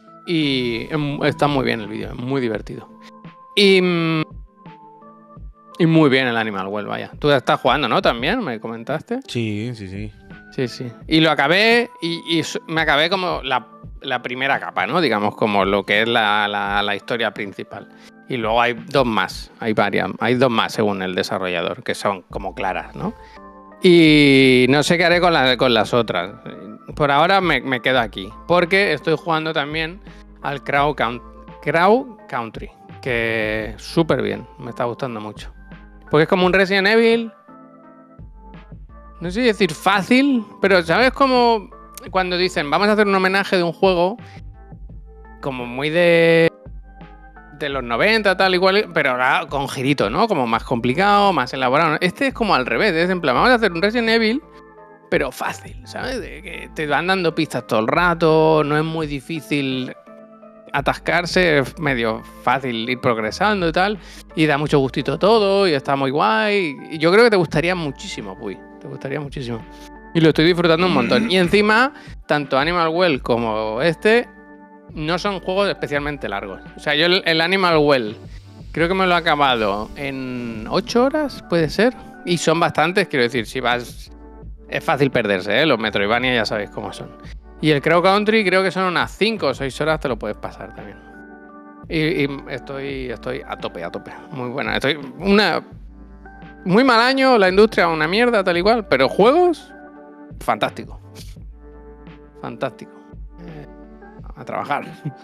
Y está muy bien el vídeo, es muy divertido. Y... Y muy bien el Animal Well, vaya. Tú estás jugando, ¿no? También, me comentaste. Sí, sí, sí. Sí, sí. Y lo acabé y, y me acabé como la, la primera capa, ¿no? Digamos, como lo que es la, la, la historia principal. Y luego hay dos más, hay varias, hay dos más según el desarrollador, que son como claras, ¿no? Y no sé qué haré con, la, con las otras. Por ahora me, me quedo aquí, porque estoy jugando también al Crow, Count, Crow Country, que súper bien, me está gustando mucho. Porque es como un Resident Evil, no sé si decir fácil, pero ¿sabes cómo cuando dicen vamos a hacer un homenaje de un juego como muy de... de los noventa, tal igual, pero ahora con girito, ¿no? Como más complicado, más elaborado. Este es como al revés, es en plan, vamos a hacer un Resident Evil, pero fácil, ¿sabes? De que te van dando pistas todo el rato, no es muy difícil atascarse, es medio fácil ir progresando y tal, y da mucho gustito todo, y está muy guay. Y yo creo que te gustaría muchísimo, Puy, te gustaría muchísimo. Y lo estoy disfrutando un montón. Y encima, tanto Animal Well como este no son juegos especialmente largos. O sea, yo el, el Animal Well creo que me lo he acabado en ocho horas, puede ser. Y son bastantes, quiero decir, si vas... Es fácil perderse, ¿eh? Los Metroidvania ya sabéis cómo son. Y el Crow Country creo que son unas cinco o seis horas, te lo puedes pasar también. Y, y estoy, estoy a tope, a tope. Muy buena. Estoy una... Muy mal año, la industria una mierda, tal y cual. Pero juegos, fantástico. Fantástico. A trabajar.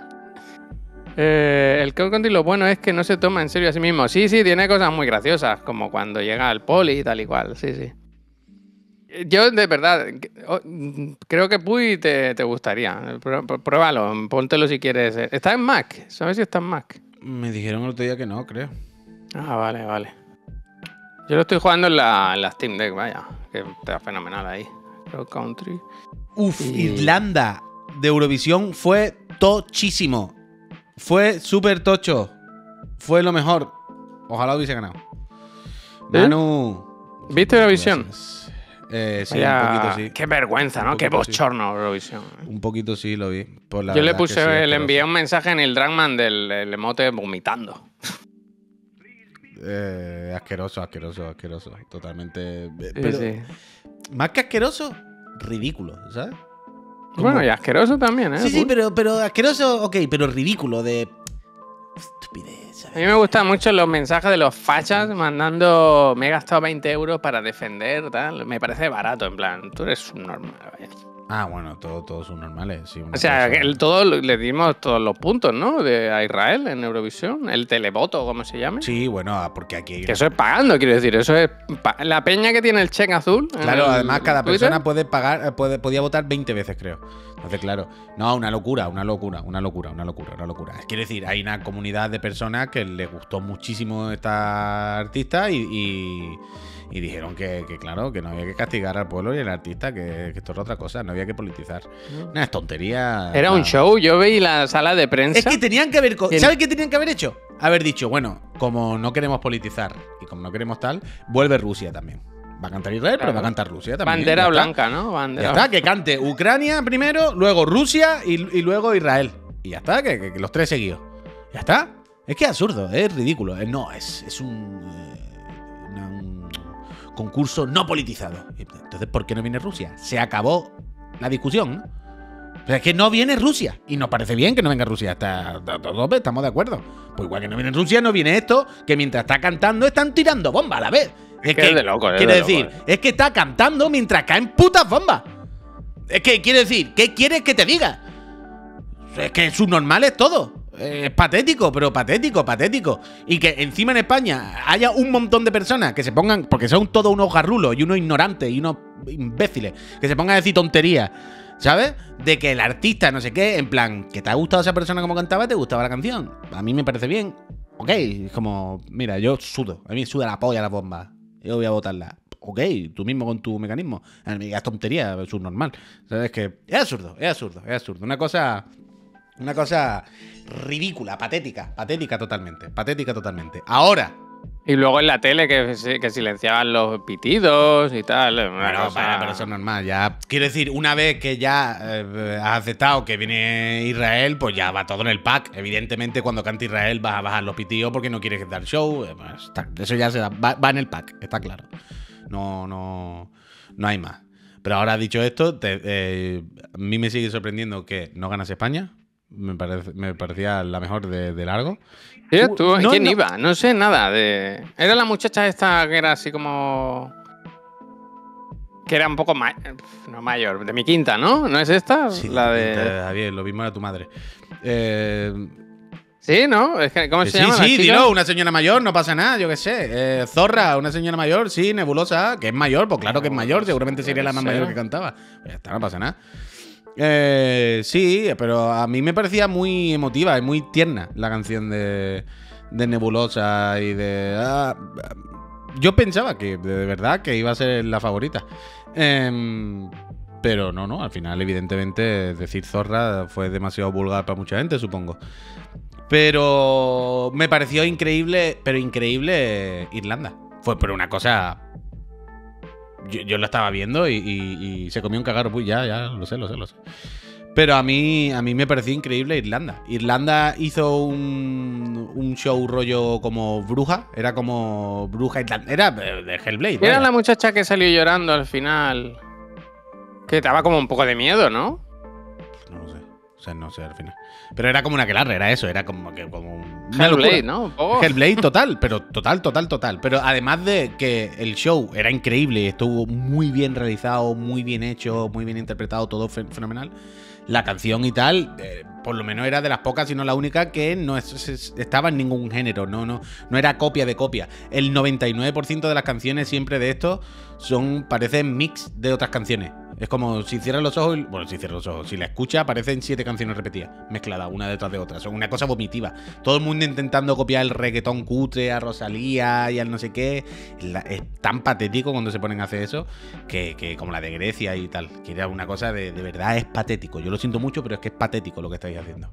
eh, el Crow Country lo bueno es que no se toma en serio a sí mismo. Sí, sí, tiene cosas muy graciosas, como cuando llega el poli y tal y cual. Sí, sí. Yo, de verdad, creo que Puy te, te gustaría. Pruébalo, póntelo si quieres. Está en Mac, ¿sabes si está en Mac? Me dijeron el otro día que no, creo. Ah, vale, vale. Yo lo estoy jugando en la, en la Steam Deck, vaya, que está fenomenal ahí. Crow Country. Uf, y... Irlanda de Eurovisión fue tochísimo. Fue súper tocho. Fue lo mejor. Ojalá hubiese ganado. ¿Eh? Manu. ¿Viste Eurovisión? Eh, sí, Vaya, un poquito sí. Qué vergüenza, ¿no? Qué bochorno sí. Eurovisión. Un poquito sí lo vi. Por la Yo le puse, sí, le envié un mensaje en el Dragman del el emote vomitando. Eh, asqueroso, asqueroso, asqueroso. Totalmente. Sí, Pero, sí. más que asqueroso, ridículo, ¿sabes? Como... Bueno, y asqueroso también, ¿eh? Sí, sí, pero, pero asqueroso, ok, pero ridículo, de estupidez, ¿sabes? A mí me gustan mucho los mensajes de los fachas mandando me he gastado veinte euros para defender, tal. Me parece barato, en plan, tú eres un normal, vaya. Ah, bueno, todo, todos son normales. Sí, o sea, cosa... que el, todo, le dimos todos los puntos, ¿no? De a Israel en Eurovisión, el televoto, como se llame. Sí, bueno, porque aquí hay... Que eso es pagando, quiero decir, eso es pa la peña que tiene el cheque azul. Claro, el, además cada Twitter. persona puede pagar, puede, podía votar veinte veces, creo. Entonces, claro, no, una locura, una locura, una locura, una locura, una locura. Quiero decir, hay una comunidad de personas que les gustó muchísimo esta artista y, y, y dijeron que, que, claro, que no había que castigar al pueblo y al artista, que, que esto era otra cosa, no había que politizar. No. Una tontería. Era nada. un show, yo veí la sala de prensa. Es que tenían que haber... ¿En... ¿Sabes qué tenían que haber hecho? Haber dicho, bueno, como no queremos politizar y como no queremos tal, vuelve Rusia también. Va a cantar Israel, claro. Pero va a cantar Rusia también. Bandera blanca, ¿no? Bandera. Ya está, que cante Ucrania primero, luego Rusia y, y luego Israel. Y ya está, que, que, que los tres seguidos. Ya está. Es que es absurdo, es ridículo. No, es, es un, eh, una, un concurso no politizado. Entonces, ¿por qué no viene Rusia? Se acabó la discusión, ¿no? Pero es que no viene Rusia. Y nos parece bien que no venga Rusia. Está, está, está, estamos de acuerdo. Pues igual que no viene Rusia, no viene esto, que mientras está cantando están tirando bombas a la vez. Es que, que es de loco, es quiero de decir, loco, eh. es que está cantando mientras caen putas bombas. Es que quiero decir, ¿qué quieres que te diga? Es que es normal es todo. Es patético, pero patético, patético. Y que encima en España haya un montón de personas que se pongan, porque son todos unos garrulos y unos ignorantes y unos imbéciles, que se pongan a decir tonterías, ¿sabes? De que el artista no sé qué, en plan, que te ha gustado esa persona como cantaba, te gustaba la canción. A mí me parece bien. Ok, es como, mira, yo sudo. A mí me suda la polla la bomba. Yo voy a votarla. Ok, tú mismo con tu mecanismo. A mí me digas tontería, es normal. ¿Sabes? Que es absurdo, es absurdo, es absurdo. Una cosa... Una cosa ridícula, patética. Patética totalmente. Patética totalmente. Ahora, Y luego en la tele que, que silenciaban los pitidos y tal. Bueno, cosa... vaya, pero eso es normal. Ya, quiero decir, una vez que ya eh, has aceptado que viene Israel, pues ya va todo en el pack. Evidentemente, cuando canta Israel vas a bajar los pitidos porque no quieres dar show. Eh, pues, está, eso ya se da, va, va en el pack, está claro. No, no, no hay más. Pero ahora, dicho esto, te, eh, a mí me sigue sorprendiendo que no ganas España. Me, parece, me parecía la mejor de, de largo. ¿Sí, tú? No, ¿Quién no. iba? No sé nada de... Era la muchacha esta que era así como... Que era un poco ma... no mayor, de mi quinta, ¿no? ¿No es esta? Sí, la de... de... Javier, lo mismo era tu madre. Eh... Sí, ¿no? Es que, ¿cómo Sí, se llama? sí, dilo, una señora mayor, no pasa nada, yo qué sé. Eh, Zorra, una señora mayor, sí, Nebulosa, que es mayor, pues claro que es mayor, seguramente sería la más mayor que cantaba. Pues ya está, no pasa nada. Eh, sí, pero a mí me parecía muy emotiva y muy tierna la canción de, de Nebulosa y de... Ah, yo pensaba que, de verdad, que iba a ser la favorita. Eh, pero no, no, al final, evidentemente, decir Zorra fue demasiado vulgar para mucha gente, supongo. Pero me pareció increíble, pero increíble Irlanda. Fue por una cosa... Yo, yo lo estaba viendo y, y, y se comió un cagarro. Pues ya, ya, lo sé, lo sé, lo sé. Pero a mí, a mí me pareció increíble Irlanda. Irlanda hizo un, un show rollo como bruja. Era como bruja irlandesa. Era de Hellblade. Era la muchacha que salió llorando al final. Que daba como un poco de miedo, ¿no? No lo sé. O sea, no sé al final. Pero era como una aquelarre, era eso. Era como que como Hellblade, ¿no? Oh. Hellblade total, pero total, total, total. Pero además de que el show era increíble, estuvo muy bien realizado, muy bien hecho, muy bien interpretado, todo fenomenal. La canción y tal, eh, por lo menos era de las pocas, si no la única, que no es, es, estaba en ningún género, no, no, no era copia de copia. El noventa y nueve por ciento de las canciones siempre de esto son, parecen mix de otras canciones. Es como si cierras los ojos, bueno, si cierras los ojos, si la escuchas, aparecen siete canciones repetidas, mezcladas una detrás de otra. Son una cosa vomitiva. Todo el mundo intentando copiar el reggaetón cutre a Rosalía y al no sé qué. La, es tan patético cuando se ponen a hacer eso, que, que como la de Grecia y tal, que era una cosa de, de verdad es patético. Yo lo siento mucho, pero es que es patético lo que estáis haciendo.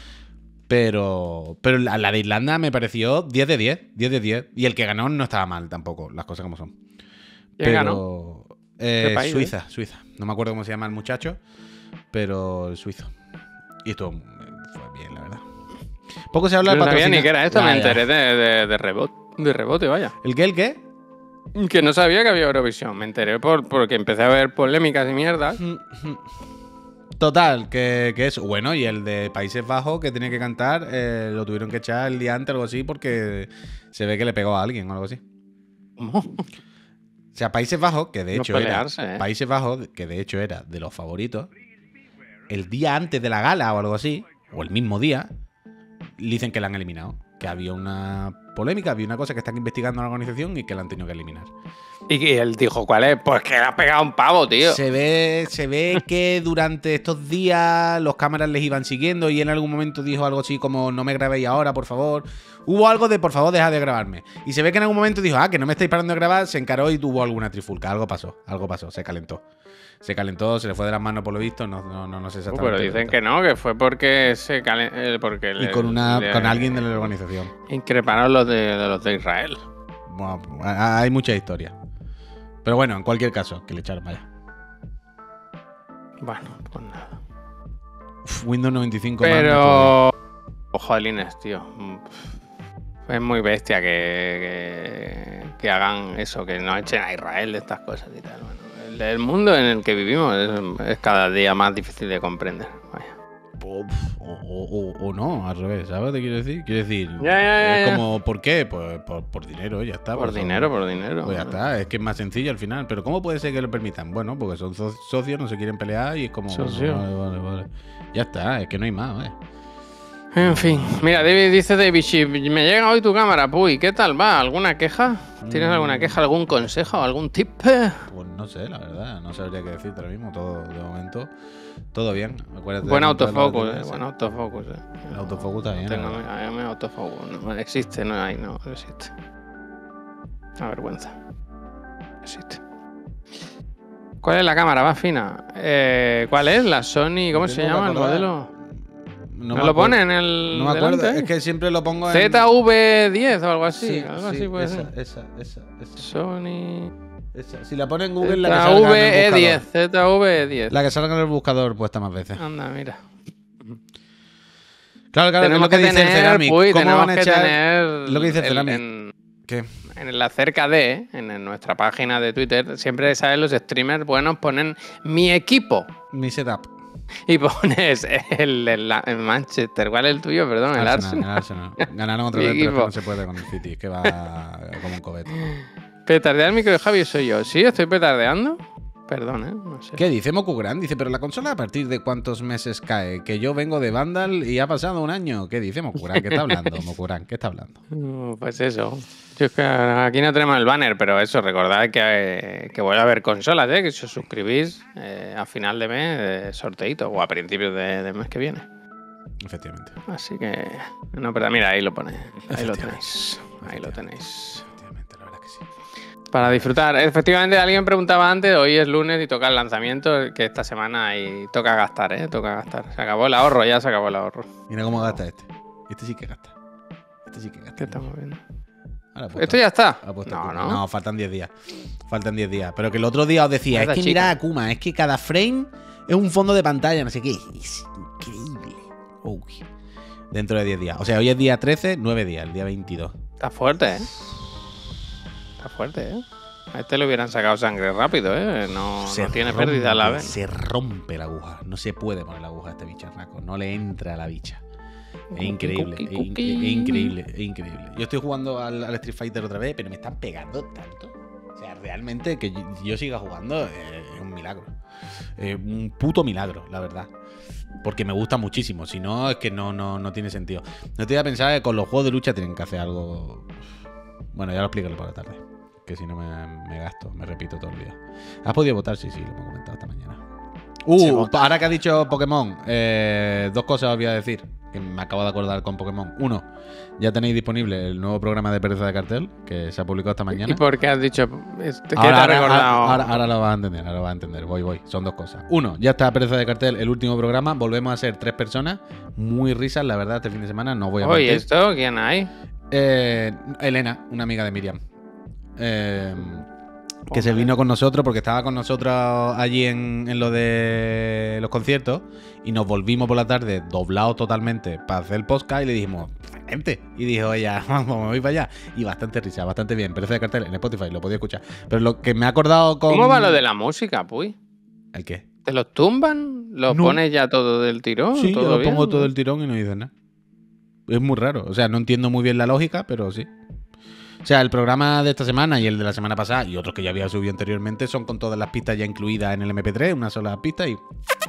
Pero, pero la, la de Irlanda me pareció diez de diez, diez de diez. Y el que ganó no estaba mal tampoco, las cosas como son. ¿Quién Pero... ganó? Eh, país, Suiza, eh? Suiza. No me acuerdo cómo se llama el muchacho, pero el suizo. Y esto fue bien, la verdad. Poco se habla Yo de no sabía patrocinio. ni qué era esto, Ya, me ya. enteré de, de, de, rebote, de rebote, vaya. ¿El qué? ¿El qué? Que no sabía que había Eurovisión. Me enteré por, porque empecé a ver polémicas y mierdas. Total, que, que eso. Bueno, y el de Países Bajos que tenía que cantar, eh, lo tuvieron que echar el día antes o algo así porque se ve que le pegó a alguien o algo así. ¿Cómo? O sea, Países Bajos, que de No hecho era. pelearse, ¿eh? Países Bajos, que de hecho era de los favoritos. El día antes de la gala o algo así, o el mismo día, dicen que la han eliminado. Que había una polémica, había una cosa que están investigando en la organización y que la han tenido que eliminar. Y él dijo, ¿cuál es? Pues que le ha pegado un pavo, tío. Se ve, se ve que durante estos días los cámaras les iban siguiendo y en algún momento dijo algo así como no me grabéis ahora, por favor. Hubo algo de por favor, deja de grabarme. Y se ve que en algún momento dijo, ah, que no me estáis parando de grabar, se encaró y tuvo alguna trifulca. Algo pasó, algo pasó, se calentó. Se calentó, se le fue de las manos por lo visto, no, no, no, no sé Uh, exactamente. pero dicen que no, que fue porque se calen... eh, porque Y le- con, una, le- con alguien de la organización. increparon los de, de los de Israel. Bueno, hay mucha historia. Pero bueno, en cualquier caso, que le echaron, vaya. Bueno, pues nada. Uf, Windows noventa y cinco. más, no Pero... Jolines, tío. Es muy bestia que, que, que hagan eso, que no echen a Israel de estas cosas y tal. Bueno, el, el mundo en el que vivimos es, es cada día más difícil de comprender. Vaya. O, o, o- o no, al revés, ¿sabes lo que quiero decir? Quiero decir, Ya, ya, ya, es ya. como, ¿por qué? Pues por, por dinero, ya está. Por pues, dinero, son- por dinero. Pues ya está, es que es más sencillo al final. Pero ¿cómo puede ser que lo permitan? Bueno, porque son so- socios, no se quieren pelear y es como... Socios. Vale, vale, vale. Ya está, es que no hay más, ¿vale? En fin, mira, David dice David Ship, me llega hoy tu cámara, puy, ¿qué tal va? ¿Alguna queja? ¿Tienes Mm. alguna queja, algún consejo, algún tip? Pues no sé, la verdad, no sabría qué decirte ahora mismo. Todo, de momento, todo bien. Acuérdate de Buen apuntar lo de autofocus, la eh, derecha. buen autofocus. Eh. El autofocus está bien. Tengo la verdad. a mí, a mí autofocus, no existe, no hay, no, no existe. Una vergüenza. No existe. ¿Cuál es la cámara? ¿Va fina? Eh, ¿Cuál es? ¿La Sony? ¿Cómo se Tengo que llama el acordar. modelo? ¿No, ¿No lo pone en el. No me acuerdo, delante, es que siempre lo pongo en. Z V diez o algo así. Sí, algo sí, así puede esa, ser. esa, esa, esa, Sony. esa. Si la pone en Google, la que salga en el Z V E diez. buscador. Z V E diez. La que salga en el buscador puesta más veces. Anda, mira. Claro, claro, tenemos que es lo que, que dice tener, el Ceramic. Puy, ¿Cómo tenemos van a que echar tener lo que dice el el- Ceramic? en, ¿Qué? en la cerca de, en nuestra página de Twitter, siempre sabes los streamers buenos ponen mi equipo Mi setup. y pones el, el- el Manchester. ¿Cuál es el tuyo? Perdón, el Arsenal. El Arsenal. Ganaron otra Mi vez, pero es que equipo. no se puede con el City, que va como un cohete. Petardear el micro de Javi soy yo. ¿Sí? ¿Estoy petardeando? Perdón, ¿eh? No sé. ¿Qué dice Mokugram? Dice, pero la consola a partir de cuántos meses cae. Que yo vengo de Vandal y ha pasado un año. ¿Qué dice Mokugram? ¿Qué está hablando, Mokugram? ¿Qué está hablando? Mm, Pues eso. Yo es que aquí no tenemos el banner, pero eso, recordad que, eh, que vuelve a haber consolas, ¿eh? Que si os suscribís eh, a final de mes, eh, sorteito, o a principios de- del mes que viene. Efectivamente. Así que. No, pero mira, ahí lo pone. Ahí lo Efectivamente. tenéis. Ahí lo tenéis. Efectivamente, la verdad que sí. Para disfrutar. Efectivamente, alguien preguntaba antes, hoy es lunes y toca el lanzamiento, que esta semana y toca gastar, ¿eh? Toca gastar. Se acabó el ahorro, ya se acabó el ahorro. Mira cómo gasta este. Este sí que gasta. Este sí que gasta. ¿Qué estamos viendo? Ahora ha puesto- ¿Esto ya está? ha puesto No, Akuma. no. No, faltan diez días. Faltan diez días. Pero que el otro día os decía, Nada, es que chica. mira Akuma, es que cada frame es un fondo de pantalla, no sé qué. Es increíble. Uy. Dentro de diez días. O sea, hoy es día trece, nueve días, el día veintidós. Está fuerte, ¿eh? Está fuerte, ¿eh? A este le hubieran sacado sangre rápido, ¿eh? No, Se no tiene rompe, pérdida a la vez. Se rompe la aguja. No se puede poner la aguja a este bicharraco. No le entra a la bicha. Es increíble, es, in- es increíble, es increíble. Yo estoy jugando al, al Street Fighter otra vez, pero me están pegando tanto. O sea, realmente que yo, yo siga jugando eh, es un milagro. Es un puto milagro, la verdad. Porque me gusta muchísimo. Si no, es que no, no, no tiene sentido. No te voy a pensar que con los juegos de lucha tienen que hacer algo. Bueno, ya lo explicaré por la tarde. Que si no me, me gasto, me repito todo el día. ¿Has podido votar? Sí, sí, lo hemos comentado esta mañana. Uh, Se vota. ahora que ha dicho Pokémon, eh, dos cosas os voy a decir. Que me acabo de acordar con Pokémon. Uno, ya tenéis disponible el nuevo programa de Pereza de Cartel, que se ha publicado esta mañana. ¿Y por qué has dicho? Este, ¿Qué te Ahora, ha ahora, recordado? ahora, ahora- ahora lo vas a entender, ahora lo vas a entender. Voy, voy. Son dos cosas. Uno, ya está Pereza de Cartel, el último programa. Volvemos a ser tres personas. Muy risas, la verdad, este fin de semana. No voy a Oye, mentir. ¿esto quién hay? Eh, Elena, una amiga de Miriam. Eh, que se Hombre. vino con nosotros porque estaba con nosotros allí en, en lo de los conciertos y nos volvimos por la tarde doblados totalmente para hacer el podcast y le dijimos, gente, y dijo ella, vamos, me voy para allá. Y bastante risa, bastante bien. Pereza de Cartel en Spotify, lo podía escuchar. Pero lo que me ha acordado con... ¿Cómo va lo de la música, Puy? ¿El qué? ¿Te los tumban? ¿Los No. pones ya todo del tirón? Sí, yo ¿Todo lo bien? pongo todo el tirón y no dice nada. Es muy raro. O sea, no entiendo muy bien la lógica, pero sí. O sea, el programa de esta semana y el de la semana pasada y otros que ya había subido anteriormente son con todas las pistas ya incluidas en el eme pe tres, una sola pista y...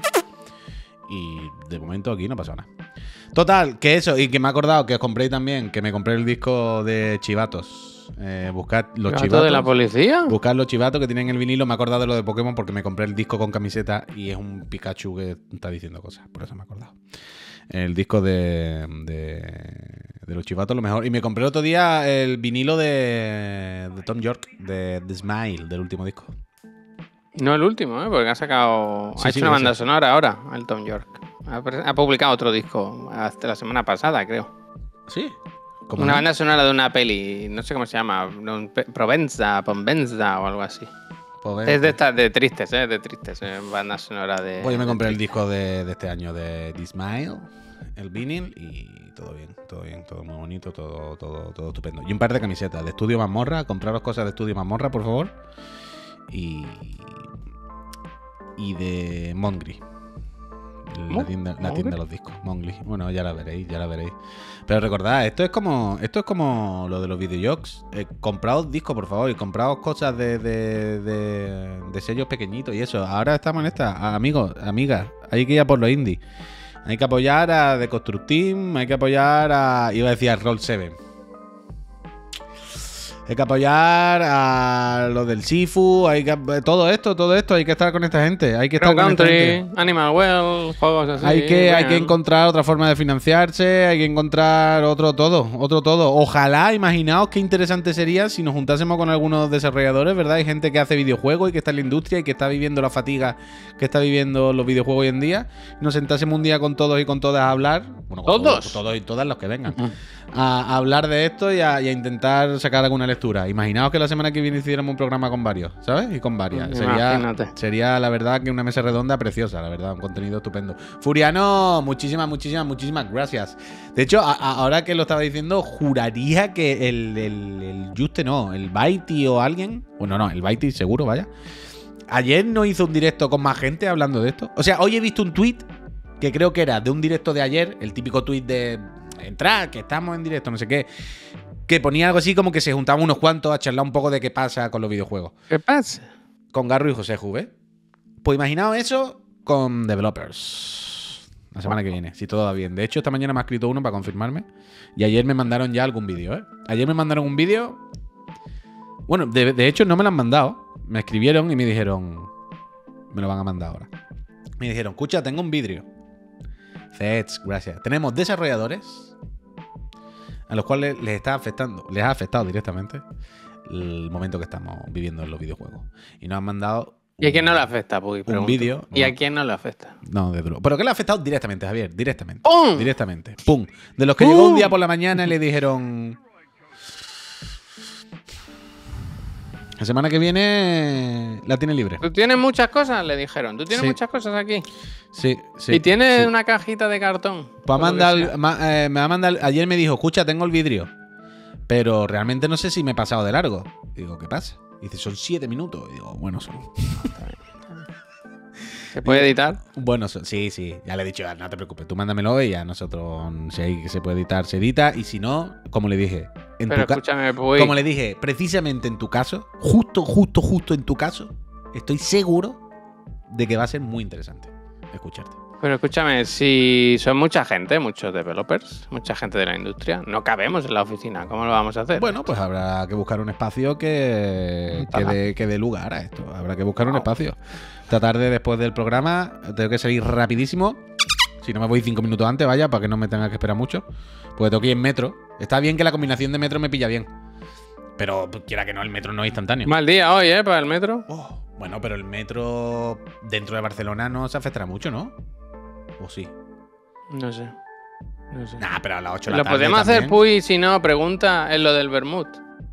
Y de momento aquí no pasó nada. Total, que eso, y que me he acordado que os compré también, que me compré el disco de Chivatos. Eh, buscad los ¿Gato chivatos. de la policía? Buscad los chivatos que tienen el vinilo. Me he acordado de lo de Pokémon porque me compré el disco con camiseta y es un Pikachu que está diciendo cosas. Por eso me he acordado. El disco de, de, de los chivatos, lo mejor. Y me compré el otro día el vinilo de, de Tom York, de The Smile, del último disco. No el último, ¿eh? Porque ha sacado... Sí, ha sí, hecho una ese. banda sonora ahora, el Tom York. Ha, pre- ha publicado otro disco hasta la semana pasada, creo. ¿Sí? ¿Cómo Una no? banda sonora de una peli, no sé cómo se llama, un pe- Provenza, Provenza o algo así. Pues ven. Es de estas, de tristes, ¿eh? De tristes, ¿eh? Banda sonora de... Pues yo me compré de el disco de, de este año de The Smile, el vinil, y todo bien, todo bien, todo muy bonito, todo, todo, todo estupendo. Y un par de camisetas de Estudio Mazmorra, compraros cosas de Estudio Mazmorra, por favor. Y. Y de Mongri. La ¿Mo- tienda, la Mongri? tienda de los discos. Mongli. Bueno, ya la veréis, ya la veréis. Pero recordad, esto es como. Esto es como lo de los videojuegos. Eh, compraos discos, por favor, y compraos cosas de, de, de, de sellos pequeñitos y eso. Ahora estamos en esta. Ah, amigos, amigas, hay que ir a por los indies. Hay que apoyar a The Construct Team, hay que apoyar a. Iba a decir a Roll siete. Hay que apoyar a los del Sifu, hay que todo esto, todo esto, hay que estar con esta gente, hay que estar Crow con esta Country, gente. Animal Well, juegos así. Hay que, hay bueno. que encontrar otra forma de financiarse, hay que encontrar otro todo, otro todo. Ojalá, imaginaos qué interesante sería si nos juntásemos con algunos desarrolladores, ¿verdad? Hay gente que hace videojuegos y que está en la industria y que está viviendo la fatiga que está viviendo los videojuegos hoy en día. Y nos sentásemos un día con todos y con todas a hablar. Bueno, con ¿Todos? Todos, todos y todas los que vengan. Ujú. A, a hablar de esto y a, y a intentar sacar alguna lectura. Imaginaos que la semana que viene hiciéramos un programa con varios, ¿sabes? Y con varias. Sería, Imagínate. sería, la verdad, que una mesa redonda preciosa, la verdad. Un contenido estupendo. Furiano, muchísimas, muchísimas, muchísimas gracias. De hecho, a, a- ahora que lo estaba diciendo, juraría que el, el, el Juste no, el Baiti o alguien. Bueno, no, el Baiti seguro, vaya. Ayer no hizo un directo con más gente hablando de esto. O sea, hoy he visto un tweet que creo que era de un directo de ayer, el típico tweet de entrar, que estamos en directo, no sé qué, que ponía algo así como que se juntaban unos cuantos a charlar un poco de qué pasa con los videojuegos. ¿Qué pasa? Con Garro y José Juve. Pues imaginaos eso con developers. La semana que viene, si todo va bien. De hecho, esta mañana me ha escrito uno para confirmarme. Y ayer me mandaron ya algún vídeo, ¿eh? Ayer me mandaron un vídeo. Bueno, de, de hecho no me lo han mandado. Me escribieron y me dijeron... Me lo van a mandar ahora. Me dijeron, escucha, tengo un vídeo. Feds, gracias. Tenemos desarrolladores a los cuales les está afectando, les ha afectado directamente el momento que estamos viviendo en los videojuegos. Y nos han mandado ¿Y a quién no le afecta, Puy? un Pregunto. vídeo. ¿Y no. a quién no le afecta? No, de duro. ¿Pero qué le ha afectado directamente, Javier? Directamente. ¡Pum! Directamente. ¡Pum! De los que ¡Pum! llegó un día por la mañana y le dijeron... La semana que viene la tiene libre. ¿Tú tienes muchas cosas? Le dijeron. ¿Tú tienes Sí. muchas cosas aquí? Sí, sí. y tienes sí. una cajita de cartón. Pues por ha lo que mandado- sea. ma- eh, me va a mandar. Ayer me dijo, escucha, tengo el vidrio. Pero realmente no sé si me he pasado de largo. Digo, ¿qué pasa? Dice, son siete minutos. Y digo, bueno, son. ¿Se puede editar? Bueno, son- sí, sí. Ya le he dicho, "Ah, no te preocupes, tú mándamelo y ya nosotros, si hay que se puede editar, se edita. Y si no, como le dije, en Pero tu ca- escúchame, Puy. como le dije, precisamente en tu caso, justo, justo, justo en tu caso, estoy seguro de que va a ser muy interesante escucharte. Pero escúchame, si son mucha gente, muchos developers, mucha gente de la industria, no cabemos en la oficina. ¿Cómo lo vamos a hacer? Bueno, pues habrá que buscar un espacio que, que, dé, que dé lugar a esto. Habrá que buscar un espacio. Esta tarde, después del programa, tengo que salir rapidísimo. Si no me voy cinco minutos antes, vaya, para que no me tenga que esperar mucho. Porque tengo que ir en metro. Está bien que la combinación de metro me pilla bien. Pero pues, quiera que no, el metro no es instantáneo. Mal día hoy, ¿eh? Para el metro. Oh, bueno, pero el metro dentro de Barcelona no se afectará mucho, ¿no? ¿O sí? No sé. No sé. Nah, pero a las ocho de la Lo tarde podemos hacer, también. Puy, si no, pregunta en lo del vermut.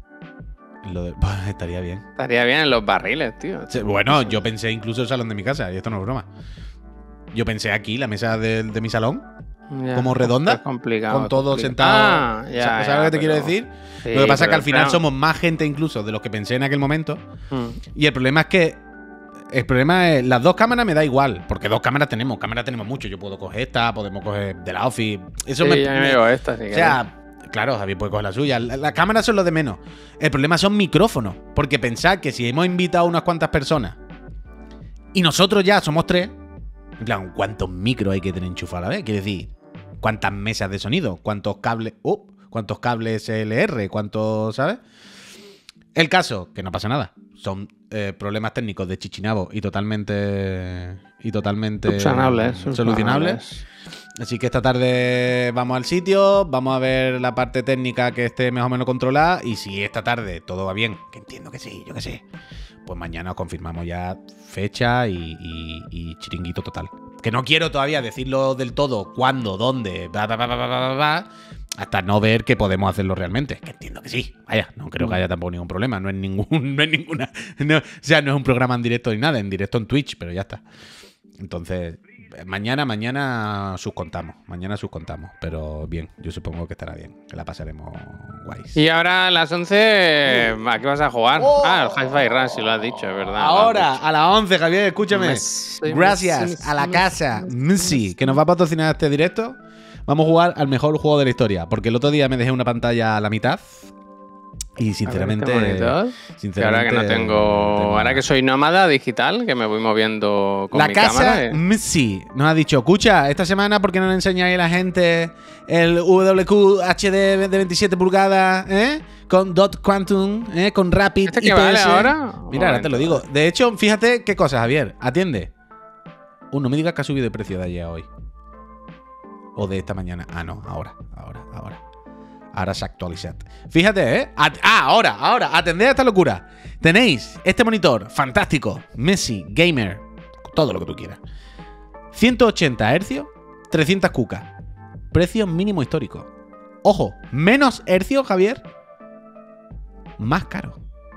Lo de- estaría bien. Estaría bien en los barriles, tío. Sí, bueno, yo pensé incluso el salón de mi casa, y esto no es broma. Yo pensé aquí, la mesa de, de mi salón, Ya, como redonda, es complicado, con es todos complicado. sentados. Ah, ya, ¿Sabes ya, lo que te quiero pero- decir? Sí, lo que pasa es que pero al final espera. somos más gente incluso de los que pensé en aquel momento. Mm. Y el problema es que. El problema es. Las dos cámaras me da igual. Porque dos cámaras tenemos. Cámaras tenemos mucho. Yo puedo coger esta, podemos coger de la Office. Eso Sí, me. ya me me- llevo esta, sí o que- sea, claro, Javier puede coger la suya. La- Las cámaras son lo de menos. El problema son micrófonos. Porque pensad que si hemos invitado a unas cuantas personas y nosotros ya somos tres, en plan, ¿cuántos micros hay que tener enchufados a la vez? Quiere decir, ¿cuántas mesas de sonido? ¿Cuántos cables? Oh, ¿cuántos cables L R? ¿Cuántos, sabes? El caso, que no pasa nada. Son eh, problemas técnicos de Chichinabo y totalmente. Y totalmente. Subsanables, Solucionables. subsanables. Así que esta tarde vamos al sitio, vamos a ver la parte técnica que esté más o menos controlada. Y si esta tarde todo va bien, que entiendo que sí, yo que sé, pues mañana os confirmamos ya fecha y, y- y chiringuito total. Que no quiero todavía decirlo del todo, cuándo, dónde, bla, bla, bla, bla, bla, bla, bla, hasta no ver que podemos hacerlo realmente. Que entiendo que sí, vaya, no creo que haya tampoco ningún problema. No es ningún, no es ninguna, no- o sea, no es un programa en directo ni nada, en directo en Twitch, pero ya está. Entonces, mañana, mañana subcontamos. Mañana subcontamos. Pero bien, yo supongo que estará bien. Que la pasaremos guays. Y ahora a las once, ¿a qué vas a jugar? Oh. Ah, el Hi-Fi Rush, si lo has dicho, es verdad. lo has Ahora, dicho. a las once, Javier, escúchame. Messi, Gracias Messi, a la Messi, casa Messi, Messi, que nos va a patrocinar este directo. Vamos a jugar al mejor juego de la historia. Porque el otro día me dejé una pantalla a la mitad. Y sinceramente, sinceramente que ahora que no tengo, tengo ahora que soy nómada digital, que me voy moviendo con la mi casa cámara. Eh. Messi nos ha dicho, escucha, esta semana ¿por qué no le enseñáis a la gente el W Q H D de veintisiete pulgadas, eh? Con dot quantum, eh? Con rapid ¿Este I P S? que vale ahora? Mira, ahora te lo digo. De hecho, fíjate qué cosa, Javier. Atiende. Uh, no me digas que ha subido de precio de ayer a hoy. O de esta mañana. Ah, no, ahora, ahora, ahora. Ahora se actualiza. Fíjate, ¿eh? At ah, ahora, ahora. Atended a esta locura. Tenéis este monitor fantástico. Messi, gamer. Todo lo que tú quieras. ciento ochenta hercios, trescientas cucas. Precio mínimo histórico. Ojo, menos hercios, Javier. Más caro.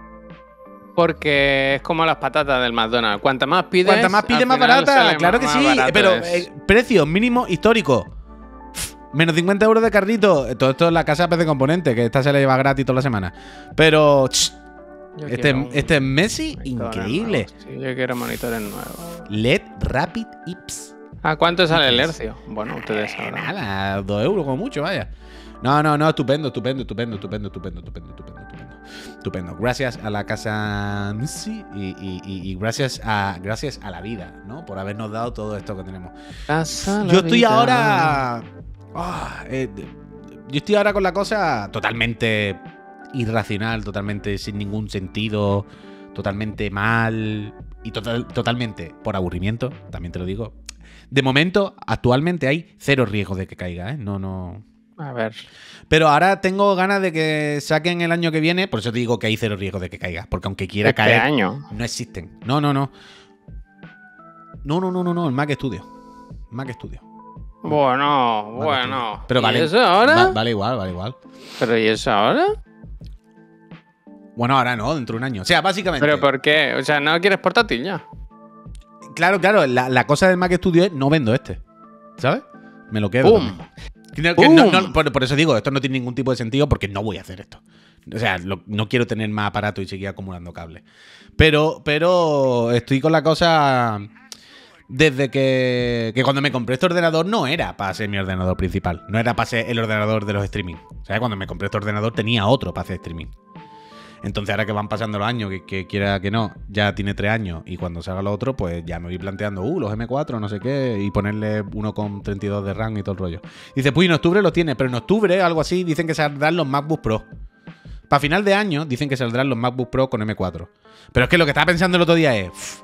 Porque es como las patatas del McDonald's. Cuanta más pides, Cuanta más pides, más barata. Claro que sí. Pero eh, precio mínimo histórico. Menos cincuenta euros de carrito. Todo esto es la casa P C Componente, que esta se la lleva gratis toda la semana. Pero ch, este, un, este es Messi, increíble. Sí, yo quiero monitores nuevos. L E D Rapid I P S. ¿A cuánto sale el hercio? Bueno, ustedes sabrán. Nada, dos euros como mucho, vaya. No, no, no, estupendo, estupendo, estupendo, estupendo, estupendo, estupendo, estupendo, estupendo. Estupendo. Gracias a la casa Messi y, y, y, y gracias a gracias a la vida, ¿no? Por habernos dado todo esto que tenemos. Casa Yo estoy vida. ahora... Oh, eh, yo estoy ahora con la cosa totalmente irracional, totalmente sin ningún sentido, totalmente mal y total, totalmente por aburrimiento, también te lo digo. De momento, actualmente hay cero riesgo de que caiga, ¿eh? No, no... A ver. Pero ahora tengo ganas de que saquen el año que viene, por eso te digo que hay cero riesgo de que caiga, porque aunque quiera este caer, año. no existen. No, no, no. No, no, no, no, no, el Mac Studio. Mac Studio. Bueno, Mac bueno. Studio. Pero ¿Y vale, eso ahora? Va, vale igual, vale igual. ¿Pero y eso ahora? Bueno, ahora no, dentro de un año. O sea, básicamente... ¿Pero por qué? O sea, ¿no quieres portátil ya? Claro, claro, la, la cosa del Mac Studio es no vendo este. ¿Sabes? Me lo quedo. ¡Pum! Que, que no, no, por, por eso digo, esto no tiene ningún tipo de sentido porque no voy a hacer esto. O sea, lo, no quiero tener más aparato y seguir acumulando cables. Pero, pero estoy con la cosa desde que, que cuando me compré este ordenador no era para ser mi ordenador principal. No era para ser el ordenador de los streaming. O sea, cuando me compré este ordenador tenía otro para hacer streaming. Entonces ahora que van pasando los años, que, que quiera que no, ya tiene tres años y cuando salga lo otro, pues ya me voy planteando, uh, los M cuatro, no sé qué, y ponerle uno con treinta y dos de RAM y todo el rollo. Dice, pues en octubre los tiene, pero en octubre, algo así, dicen que saldrán los MacBook Pro. Para final de año dicen que saldrán los MacBook Pro con M cuatro. Pero es que lo que estaba pensando el otro día es, uff,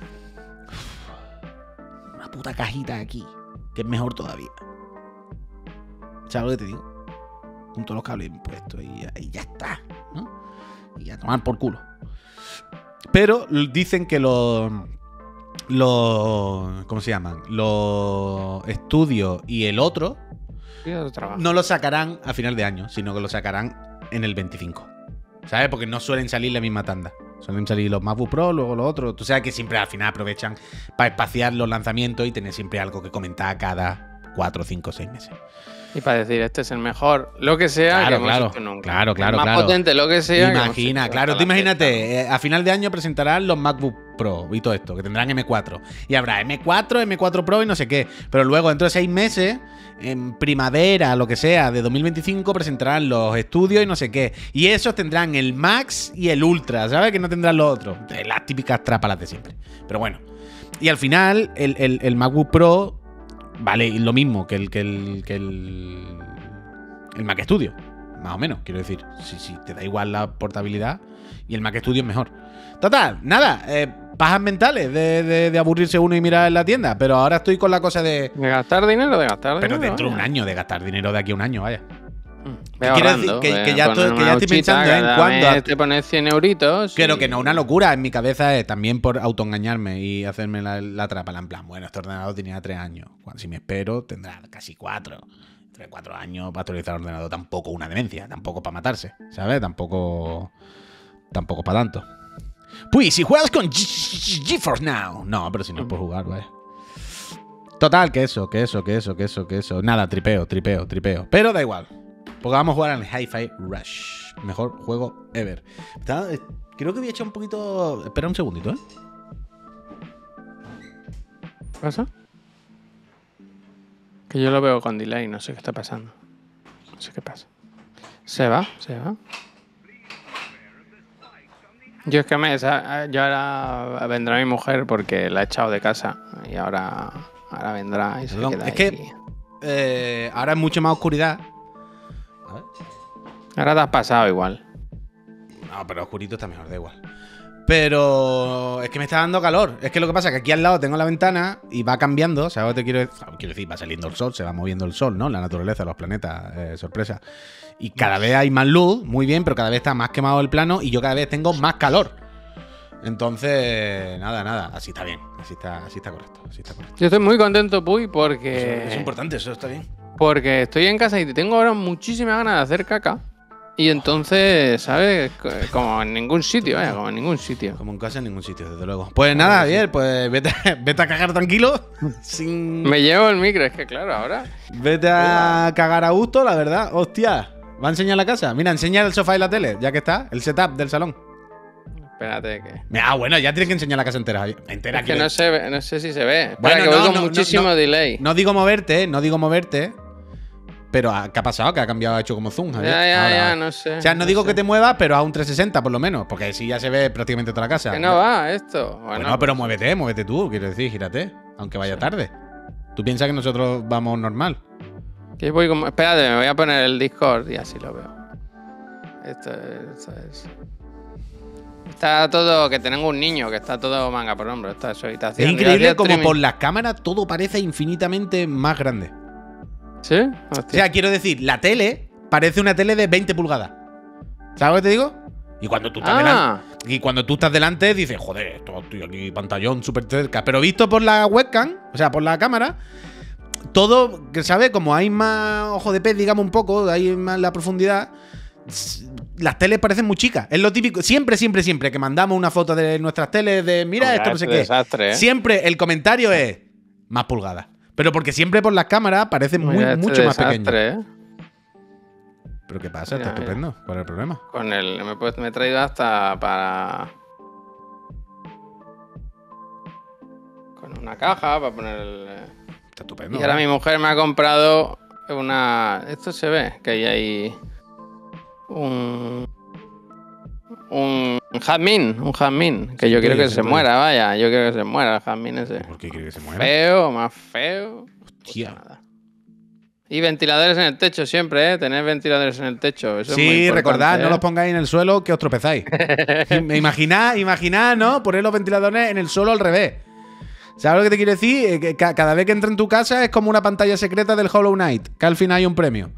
una puta cajita aquí, que es mejor todavía. ¿Sabes lo que te digo? Junto a los cables bien puestos y, y ya está, ¿no? Y a tomar por culo. Pero dicen que los... Los... ¿Cómo se llaman? Los estudios y el otro no lo sacarán a final de año, sino que lo sacarán en el veinticinco. ¿Sabes? Porque no suelen salir la misma tanda. Suelen salir los MacBook Pro, luego los otros. Tú sabes que siempre al final aprovechan para espaciar los lanzamientos y tener siempre algo que comentar cada cuatro, cinco, seis meses. Y para decir, este es el mejor, lo que sea, claro, que claro, hemos hecho nunca. Claro, claro, el más claro. potente, lo que sea. Imagina, que claro, tú imagínate, eh, a final de año presentarán los MacBook Pro y todo esto, que tendrán M cuatro. Y habrá M cuatro, M cuatro Pro y no sé qué. Pero luego, dentro de seis meses, en primavera, lo que sea, de dos mil veinticinco, presentarán los estudios y no sé qué. Y esos tendrán el Max y el Ultra, ¿sabes? Que no tendrán los otros. Las típicas trápalas de siempre. Pero bueno. Y al final, el, el, el MacBook Pro vale lo mismo que el... Que el, que el El Mac Studio, más o menos, quiero decir. Si, si te da igual la portabilidad y el Mac Studio es mejor. Total, nada, eh, pajas mentales de, de, de aburrirse uno y mirar en la tienda. Pero ahora estoy con la cosa de... De gastar dinero, de gastar pero dinero. Pero dentro de vaya. un año, de gastar dinero de aquí a un año, vaya. Ve Quiero ahorrando, decir que, ve que ya, poner estoy, que una ya estoy huchita, pensando en cada cuándo... mes te pones cien euritos. Pero y... que no, una locura en mi cabeza es también por autoengañarme y hacerme la, la trapa. En plan, bueno, este ordenador tenía tres años. Cuando, si me espero, tendrá casi cuatro. Tres, cuatro años para actualizar el ordenador. Tampoco una demencia, tampoco para matarse, ¿sabes? Tampoco... Tampoco para tanto. Pues, si juegas con GeForce Now. No, pero si no es por jugar, vaya. Total, que eso, que eso, que eso, que eso, que eso. Nada, tripeo, tripeo, tripeo. Pero da igual. Porque vamos a jugar al Hi-Fi Rush. Mejor juego ever. Está, creo que voy a echar un poquito... Espera un segundito, ¿eh? ¿Qué pasa? Que yo lo veo con delay, no sé qué está pasando. No sé qué pasa. Se va, se va. Yo es que me... esa- Yo ahora vendrá mi mujer porque la he echado de casa y ahora, ahora vendrá y se Perdón, queda es ahí. que eh, ahora es mucho más oscuridad. A ver. Ahora te has pasado igual. No, pero oscurito está mejor, da igual. Pero es que me está dando calor. Es que lo que pasa es que aquí al lado tengo la ventana y va cambiando. ¿Sabes lo que te quiero decir? Quiero decir, va saliendo el sol, se va moviendo el sol, ¿no? La naturaleza, los planetas, eh, sorpresa. Y cada vez hay más luz, muy bien, pero cada vez está más quemado el plano y yo cada vez tengo más calor. Entonces, nada, nada, así está bien. Así está, así está correcto. Así está correcto. Yo estoy muy contento, Puy, porque... Eso es importante, eso está bien. Porque estoy en casa y tengo ahora muchísimas ganas de hacer caca. Y entonces, ¿sabes? Como en ningún sitio, ¿eh? Como en ningún sitio. Como en casa en ningún sitio, desde luego. Pues nada, Javier, pues vete, vete a cagar tranquilo. Sin... Me llevo el micro, es que claro, ahora... Vete a cagar a gusto, la verdad. Hostia, ¿va a enseñar la casa? Mira, enseña el sofá y la tele, ya que está. El setup del salón. Espérate que... Ah, bueno, ya tienes que enseñar la casa entera, Javier. Entera, Es que quiero- no sé, no sé si se ve. Espera, Bueno, que no, voy con no, no, muchísimo no. delay. No digo moverte, no digo moverte. Pero ¿qué ha pasado? Que ha cambiado, ha hecho como zoom, Javier. Ya, ya, Ahora- ya, no sé. O sea, no, digo que te muevas, pero a un trescientos sesenta por lo menos. Porque así ya se ve prácticamente toda la casa. Que no va esto. Bueno, Bueno, pero muévete, muévete tú, quiero decir, gírate. Aunque vaya tarde. Tú piensas que nosotros vamos normal. que voy como... Espérate, me voy a poner el Discord y así lo veo. Esto, esto es... Está todo... Que tengo un niño, que está todo manga por hombro. Esta es su habitación. Es Yo increíble hacía como streaming. por las cámaras todo parece infinitamente más grande. ¿Sí? O Hostia. sea, quiero decir, la tele parece una tele de veinte pulgadas. ¿Sabes lo que te digo? Y cuando tú estás, Ah. delante, y cuando tú estás delante, dices, joder, esto estoy aquí pantallón súper cerca. Pero visto por la webcam, o sea, por la cámara, todo, que ¿sabes? Como hay más ojo de pez, digamos un poco, hay más la profundidad, s- las teles parecen muy chicas. Es lo típico. Siempre, siempre, siempre que mandamos una foto de nuestras teles de mira Hombre, esto, no sé este qué. desastre, ¿eh? Siempre el comentario es más pulgadas. Pero porque siempre por las cámaras parecen muy, Mira este mucho más pequeños. desastre, ¿eh? ¿Pero qué pasa? Mira, Está mira. estupendo. ¿Cuál es el problema? Con el... Me he, puesto- me he traído hasta para... Con una caja para poner el... Está estupendo. Y ahora ¿eh? mi mujer me ha comprado una... Esto se ve, que ahí hay un... Un jazmín, un jazmín, que yo Sí, quiero que se se puede. muera, vaya, yo quiero que se muera el jazmín ese. ¿Por qué quiere que se muera? Feo, más feo. Hostia. Nada. Y ventiladores en el techo siempre, ¿eh? Tener ventiladores en el techo, eso es muy Sí, importante, recordad, ¿eh? no los pongáis en el suelo que os tropezáis. Imaginad, imaginad, ¿no? Poner los ventiladores en el suelo al revés. ¿Sabes lo que te quiero decir? Eh, que ca- cada vez que entra en tu casa es como una pantalla secreta del Hollow Knight, que al final hay un premio.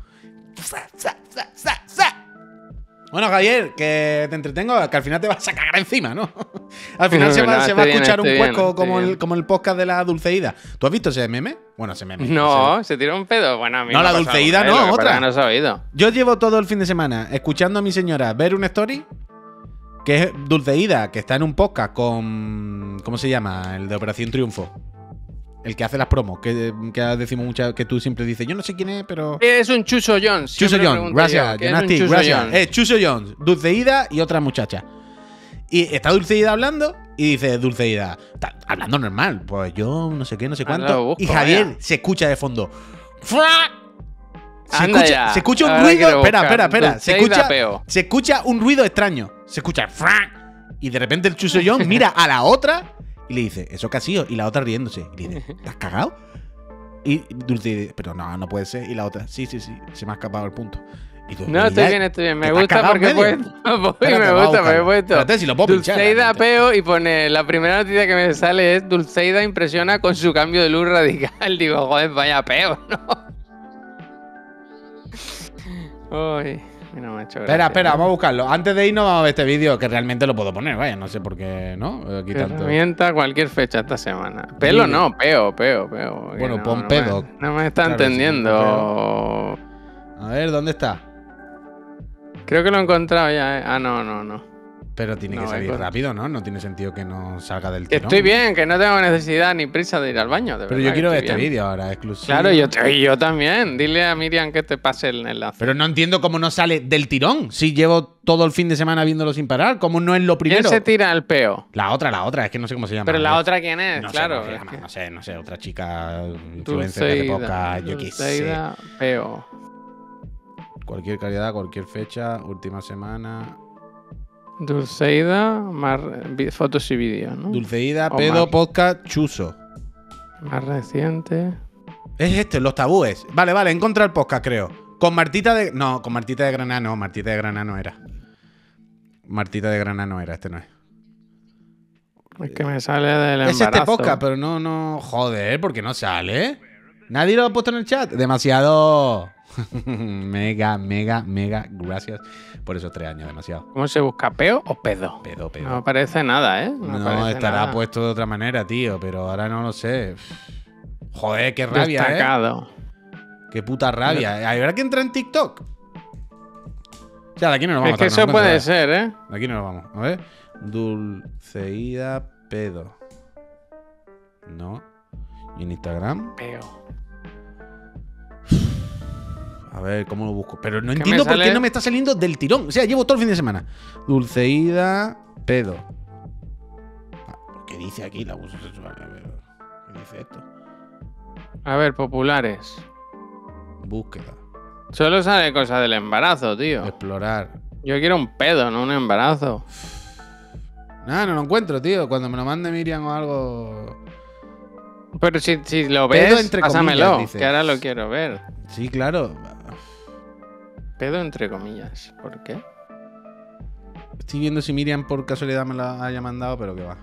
Bueno, Javier, que te entretengo, que al final te vas a cagar encima, ¿no? Al final se va, No, se va a estoy bien, escuchar un estoy bien, hueco estoy como, el, bien. como el podcast de la Dulceida. ¿Tú has visto ese meme? Bueno, ese meme. ese- No, se tiró un pedo. Bueno, a mí No, me la ha pasado Dulceida alguna no, vez, lo que otra. pasa es que no se ha oído. Yo llevo todo el fin de semana escuchando a mi señora ver una story que es Dulceida, que está en un podcast con... ¿Cómo se llama? El de Operación Triunfo. El que hace las promos, que, que decimos muchas, que tú siempre dices, yo no sé quién es, pero... Es un Chuso Jones. Chuso siempre Jones, pregunto gracias, yo, ¿qué es un Jonasti, Chuso gracias. Jones? Es Chuso Jones, Dulceida y otra muchacha. Y está Dulceida hablando y dice Dulceida, "Ta- hablando normal, pues yo no sé qué, no sé Ahora cuánto. lo busco, y Javier vaya. se escucha de fondo. ¡Fra! Se Anda escucha, ya, se escucha un ahora ruido. quiero Espera, buscar. espera, espera. Se Dulceida escucha, Peo. se escucha un ruido extraño. Se escucha ¡fra! Y de repente el Chuso Jones mira a la otra y le dice, ¿eso qué ha sido? Y la otra riéndose. Y le dice, ¿te has cagado? Y Dulceida dice, pero no, no puede ser. Y la otra, sí, sí, sí, se me ha escapado el punto. Y tú, No, "¿Y estoy ya? bien, estoy bien. ¿Que Me te has gusta cagado en porque he medio?". puesto. Voy, Espérate, me voy a gusta porque he buscarlo. puesto. Espérate, si lo puedo pinchar, Dulceida realmente. Peo y pone. La primera noticia que me sale es Dulceida impresiona con su cambio de luz radical. Digo, joder, vaya peo, ¿no? Uy, mira, me ha hecho Espera, gracia, espera, ¿no? vamos a buscarlo. Antes de irnos vamos a ver este vídeo, que realmente lo puedo poner, vaya, no sé por qué, ¿no? Aquí tanto. Herramienta cualquier fecha esta semana. Pelo Mire. no, peo, peo, peo. que Bueno, no, pon no pedo. Me, no me está Claro, sí, entendiendo. A ver, ¿dónde está? Creo que lo he encontrado ya. ¿eh? Ah, no, no, no. Pero tiene No, que salir hay cosa. rápido, ¿no? No tiene sentido que no salga del Que tirón. estoy bien, que no tengo necesidad ni prisa de ir al baño. De Pero verdad yo que quiero ver estoy este bien. vídeo ahora, exclusivo. Claro, yo, te- yo también. Dile a Miriam que te pase el enlace. Pero no entiendo cómo no sale del tirón. Si llevo todo el fin de semana viéndolo sin parar. ¿Cómo no es lo ¿Quién primero? se tira el peo? La otra, la otra, es que no sé cómo se llama. Pero la No otra, ¿quién es? sé claro. cómo se es llama, que- no sé, no sé, otra chica influencer que hace Dulceida, podcast, yo qué sé. Dulceida Peo. Cualquier calidad, cualquier fecha, última semana. Dulceida, más vi- fotos y vídeos, ¿no? Dulceida, O pedo, más. podcast, chuso. Más reciente. Es este, los tabúes. Vale, vale, he encontrado el podcast, creo. Con Martita de... No, con Martita de Granada no. Martita de Granada no era. Martita de Granada no era, este no es. Es que me sale del Es embarazo. este podcast, pero no, no... Joder, ¿por qué no sale? ¿Nadie lo ha puesto en el chat? Demasiado... mega, mega, mega gracias por esos tres años, demasiado. ¿Cómo se busca? ¿Peo o pedo? Pedo, pedo. No aparece nada, ¿eh? No, aparece estará nada. puesto de otra manera, tío, pero ahora no lo sé. Joder, qué rabia, ¿eh? Destacado. Qué puta rabia. ¿Habrá que entrar en TikTok? O sea, de aquí no nos vamos. Es que a eso no puede encuentro, ser, ¿eh? De aquí no nos vamos. A ver. Dulceida pedo. No. ¿Y en Instagram? Peo. A ver, ¿cómo lo busco? Pero no ¿Qué entiendo me por qué sale? no me está saliendo del tirón. O sea, llevo todo el fin de semana. Dulceida pedo. Ah, ¿qué dice aquí la abuso sexual? A ver, ¿qué dice esto? A ver, populares. Búsqueda. Solo sale cosas del embarazo, tío. Explorar. Yo quiero un pedo, no un embarazo. Nada, no lo encuentro, tío. Cuando me lo mande Miriam o algo... Pero si, si lo Pedo ves, entre pásamelo, comillas, dice. que ahora lo quiero ver. Sí, claro. Pedo entre comillas. ¿Por qué? Estoy viendo si Miriam por casualidad me la haya mandado, pero que va.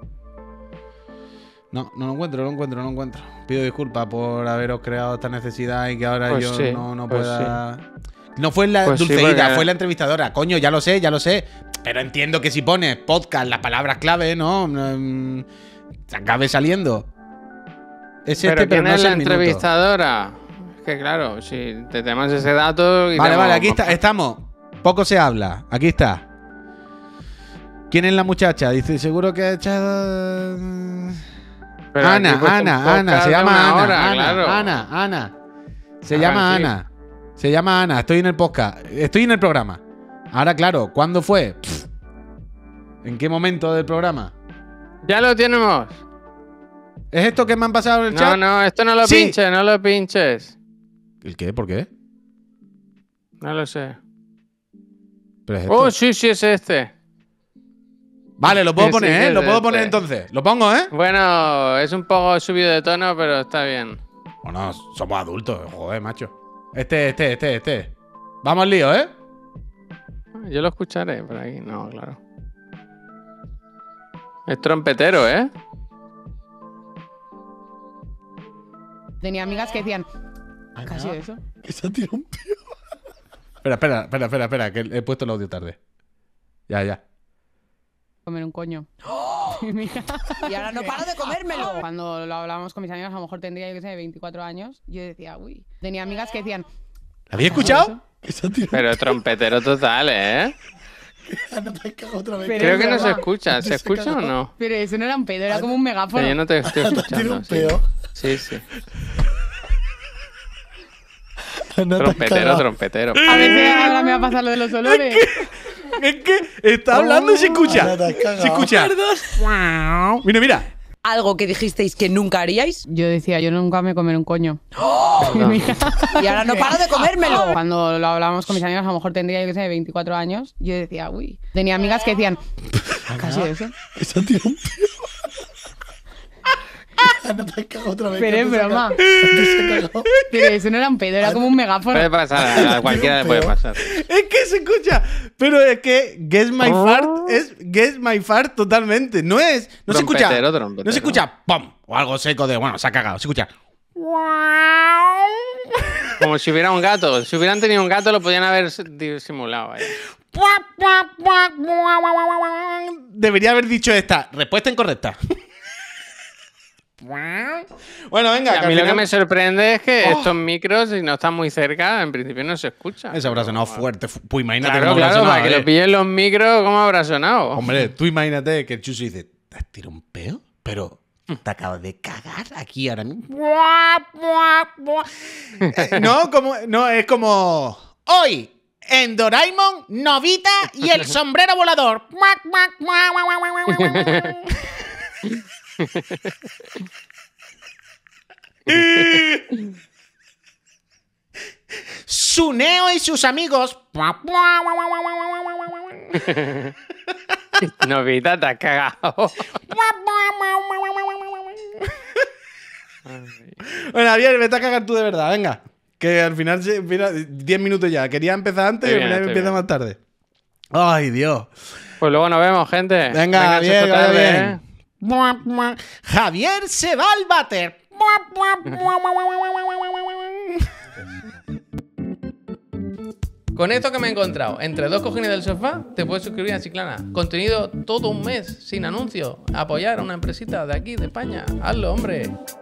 No, no lo encuentro, no lo encuentro, no lo encuentro. Pido disculpas por haberos creado esta necesidad y que ahora Pues yo sí, no, no pues pueda... No fue la Pues sí, Dulceida, porque- fue la entrevistadora. Coño, ya lo sé, ya lo sé. Pero entiendo que si pones podcast, las palabras clave, ¿no? Mm, se acabe saliendo. Es Pero este, pero ¿quién no es es la el minuto. entrevistadora? Es que claro, si te temas ese dato... y Vale, te vale, vamos- aquí está, estamos. Poco se habla. Aquí está. ¿Quién es la muchacha? Dice, seguro que ha echado... Pero aquí Ana, he puesto un Ana, podcast Ana, se de llama una Ana, hora, Ana, claro. Ana, Ana. Se Ah, llama sí. Ana. Se llama Ana, estoy en el podcast. Estoy en el programa. Ahora, claro, ¿cuándo fue? Pff. ¿En qué momento del programa? ¡Ya lo tenemos! ¿Es esto que me han pasado en el No, chat? no, esto no lo Sí. pinches, no lo pinches. ¿El qué? ¿Por qué? No lo sé. ¿Pero es esto? Oh, sí, sí, es este. Vale, lo puedo sí, poner, sí, ¿eh? es Lo puedo poner este. entonces. Lo pongo, ¿eh? Bueno, es un poco subido de tono, pero está bien. Bueno, somos adultos, joder, macho. Este, este, este, este. Vamos al lío, ¿eh? Yo lo escucharé por aquí. No, claro. Es trompetero, ¿eh? Tenía amigas que decían, casi eso. Que se ha tirado un tío. Espera, espera, espera, espera, espera, que he puesto el audio tarde. Ya, ya. Comer un coño. Y ahora no paro de comérmelo. Cuando lo hablábamos con mis amigos, a lo mejor tendría, yo que sé, veinticuatro años. Yo decía, uy. Tenía amigas que decían, ¿La habéis escuchado? Que se ha tirado. Pero trompetero total, ¿eh? No te has cagado otra vez. Pero Creo es que no se verdad. escucha. ¿Se escucha o no? pero eso no era un pedo, era como un megáfono. Pero yo no te estoy escuchando. Sí, sí. sí. Trompetero, trompetero. A veces ahora me va a pasar lo de los olores. Es que está hablando y se escucha. Se escucha. Mira, mira. Algo que dijisteis que nunca haríais Yo decía, yo nunca me comeré un coño. y ahora no paro de comérmelo. Cuando lo hablábamos con mis amigos, a lo mejor tendría, yo que sé, veinticuatro años. Yo decía, uy. Tenía amigas que decían, casi eso. Que se ha tirado un tío. No te has cagado otra vez. Pero es broma. Pero eso no era un pedo, era como un megáfono. Puede pasar, a cualquiera le puede pasar. Es que se escucha. Pero es que Guess My Fart es Guess My Fart totalmente. No es. No se escucha. Trompetero, trompetero. No se escucha ¡pum! O algo seco de. Bueno, se ha cagado. Se escucha. Como si hubiera un gato. Si hubieran tenido un gato, lo podían haber disimulado. Ahí. Debería haber dicho esta. Respuesta incorrecta. Bueno, venga. Y a que mí al lo que final- me sorprende es que estos micros, si no están muy cerca, en principio no se escucha. Eso habrá sonado fuerte. fu- Pues imagínate Claro, cómo habrá claro, sonado, para que eh. lo pillen los micros, ¿cómo habrá sonado? Hombre, tú imagínate que el Chuso dice, ¿te has tirado un peo? Pero te acabas de cagar aquí ahora mismo. Eh, no, como, no, es como... Hoy, en Doraemon, Novita y el sombrero volador. Suneo y sus amigos. Novita, te has cagado. Bueno, Javier, vete a cagar tú de verdad, venga. Que al final, se, mira, diez minutos ya. Quería empezar antes Estoy y al bien, final estoy empieza bien. más tarde. Ay, Dios. Pues luego nos vemos, gente. Venga, Javier, cheto que vaya tarde, bien. ¿eh? Javier se va al váter. Con esto que me he encontrado entre dos cojines del sofá, te puedes suscribir a Chiclana. Contenido todo un mes, sin anuncios. Apoyar a una empresita de aquí, de España. Hazlo, hombre.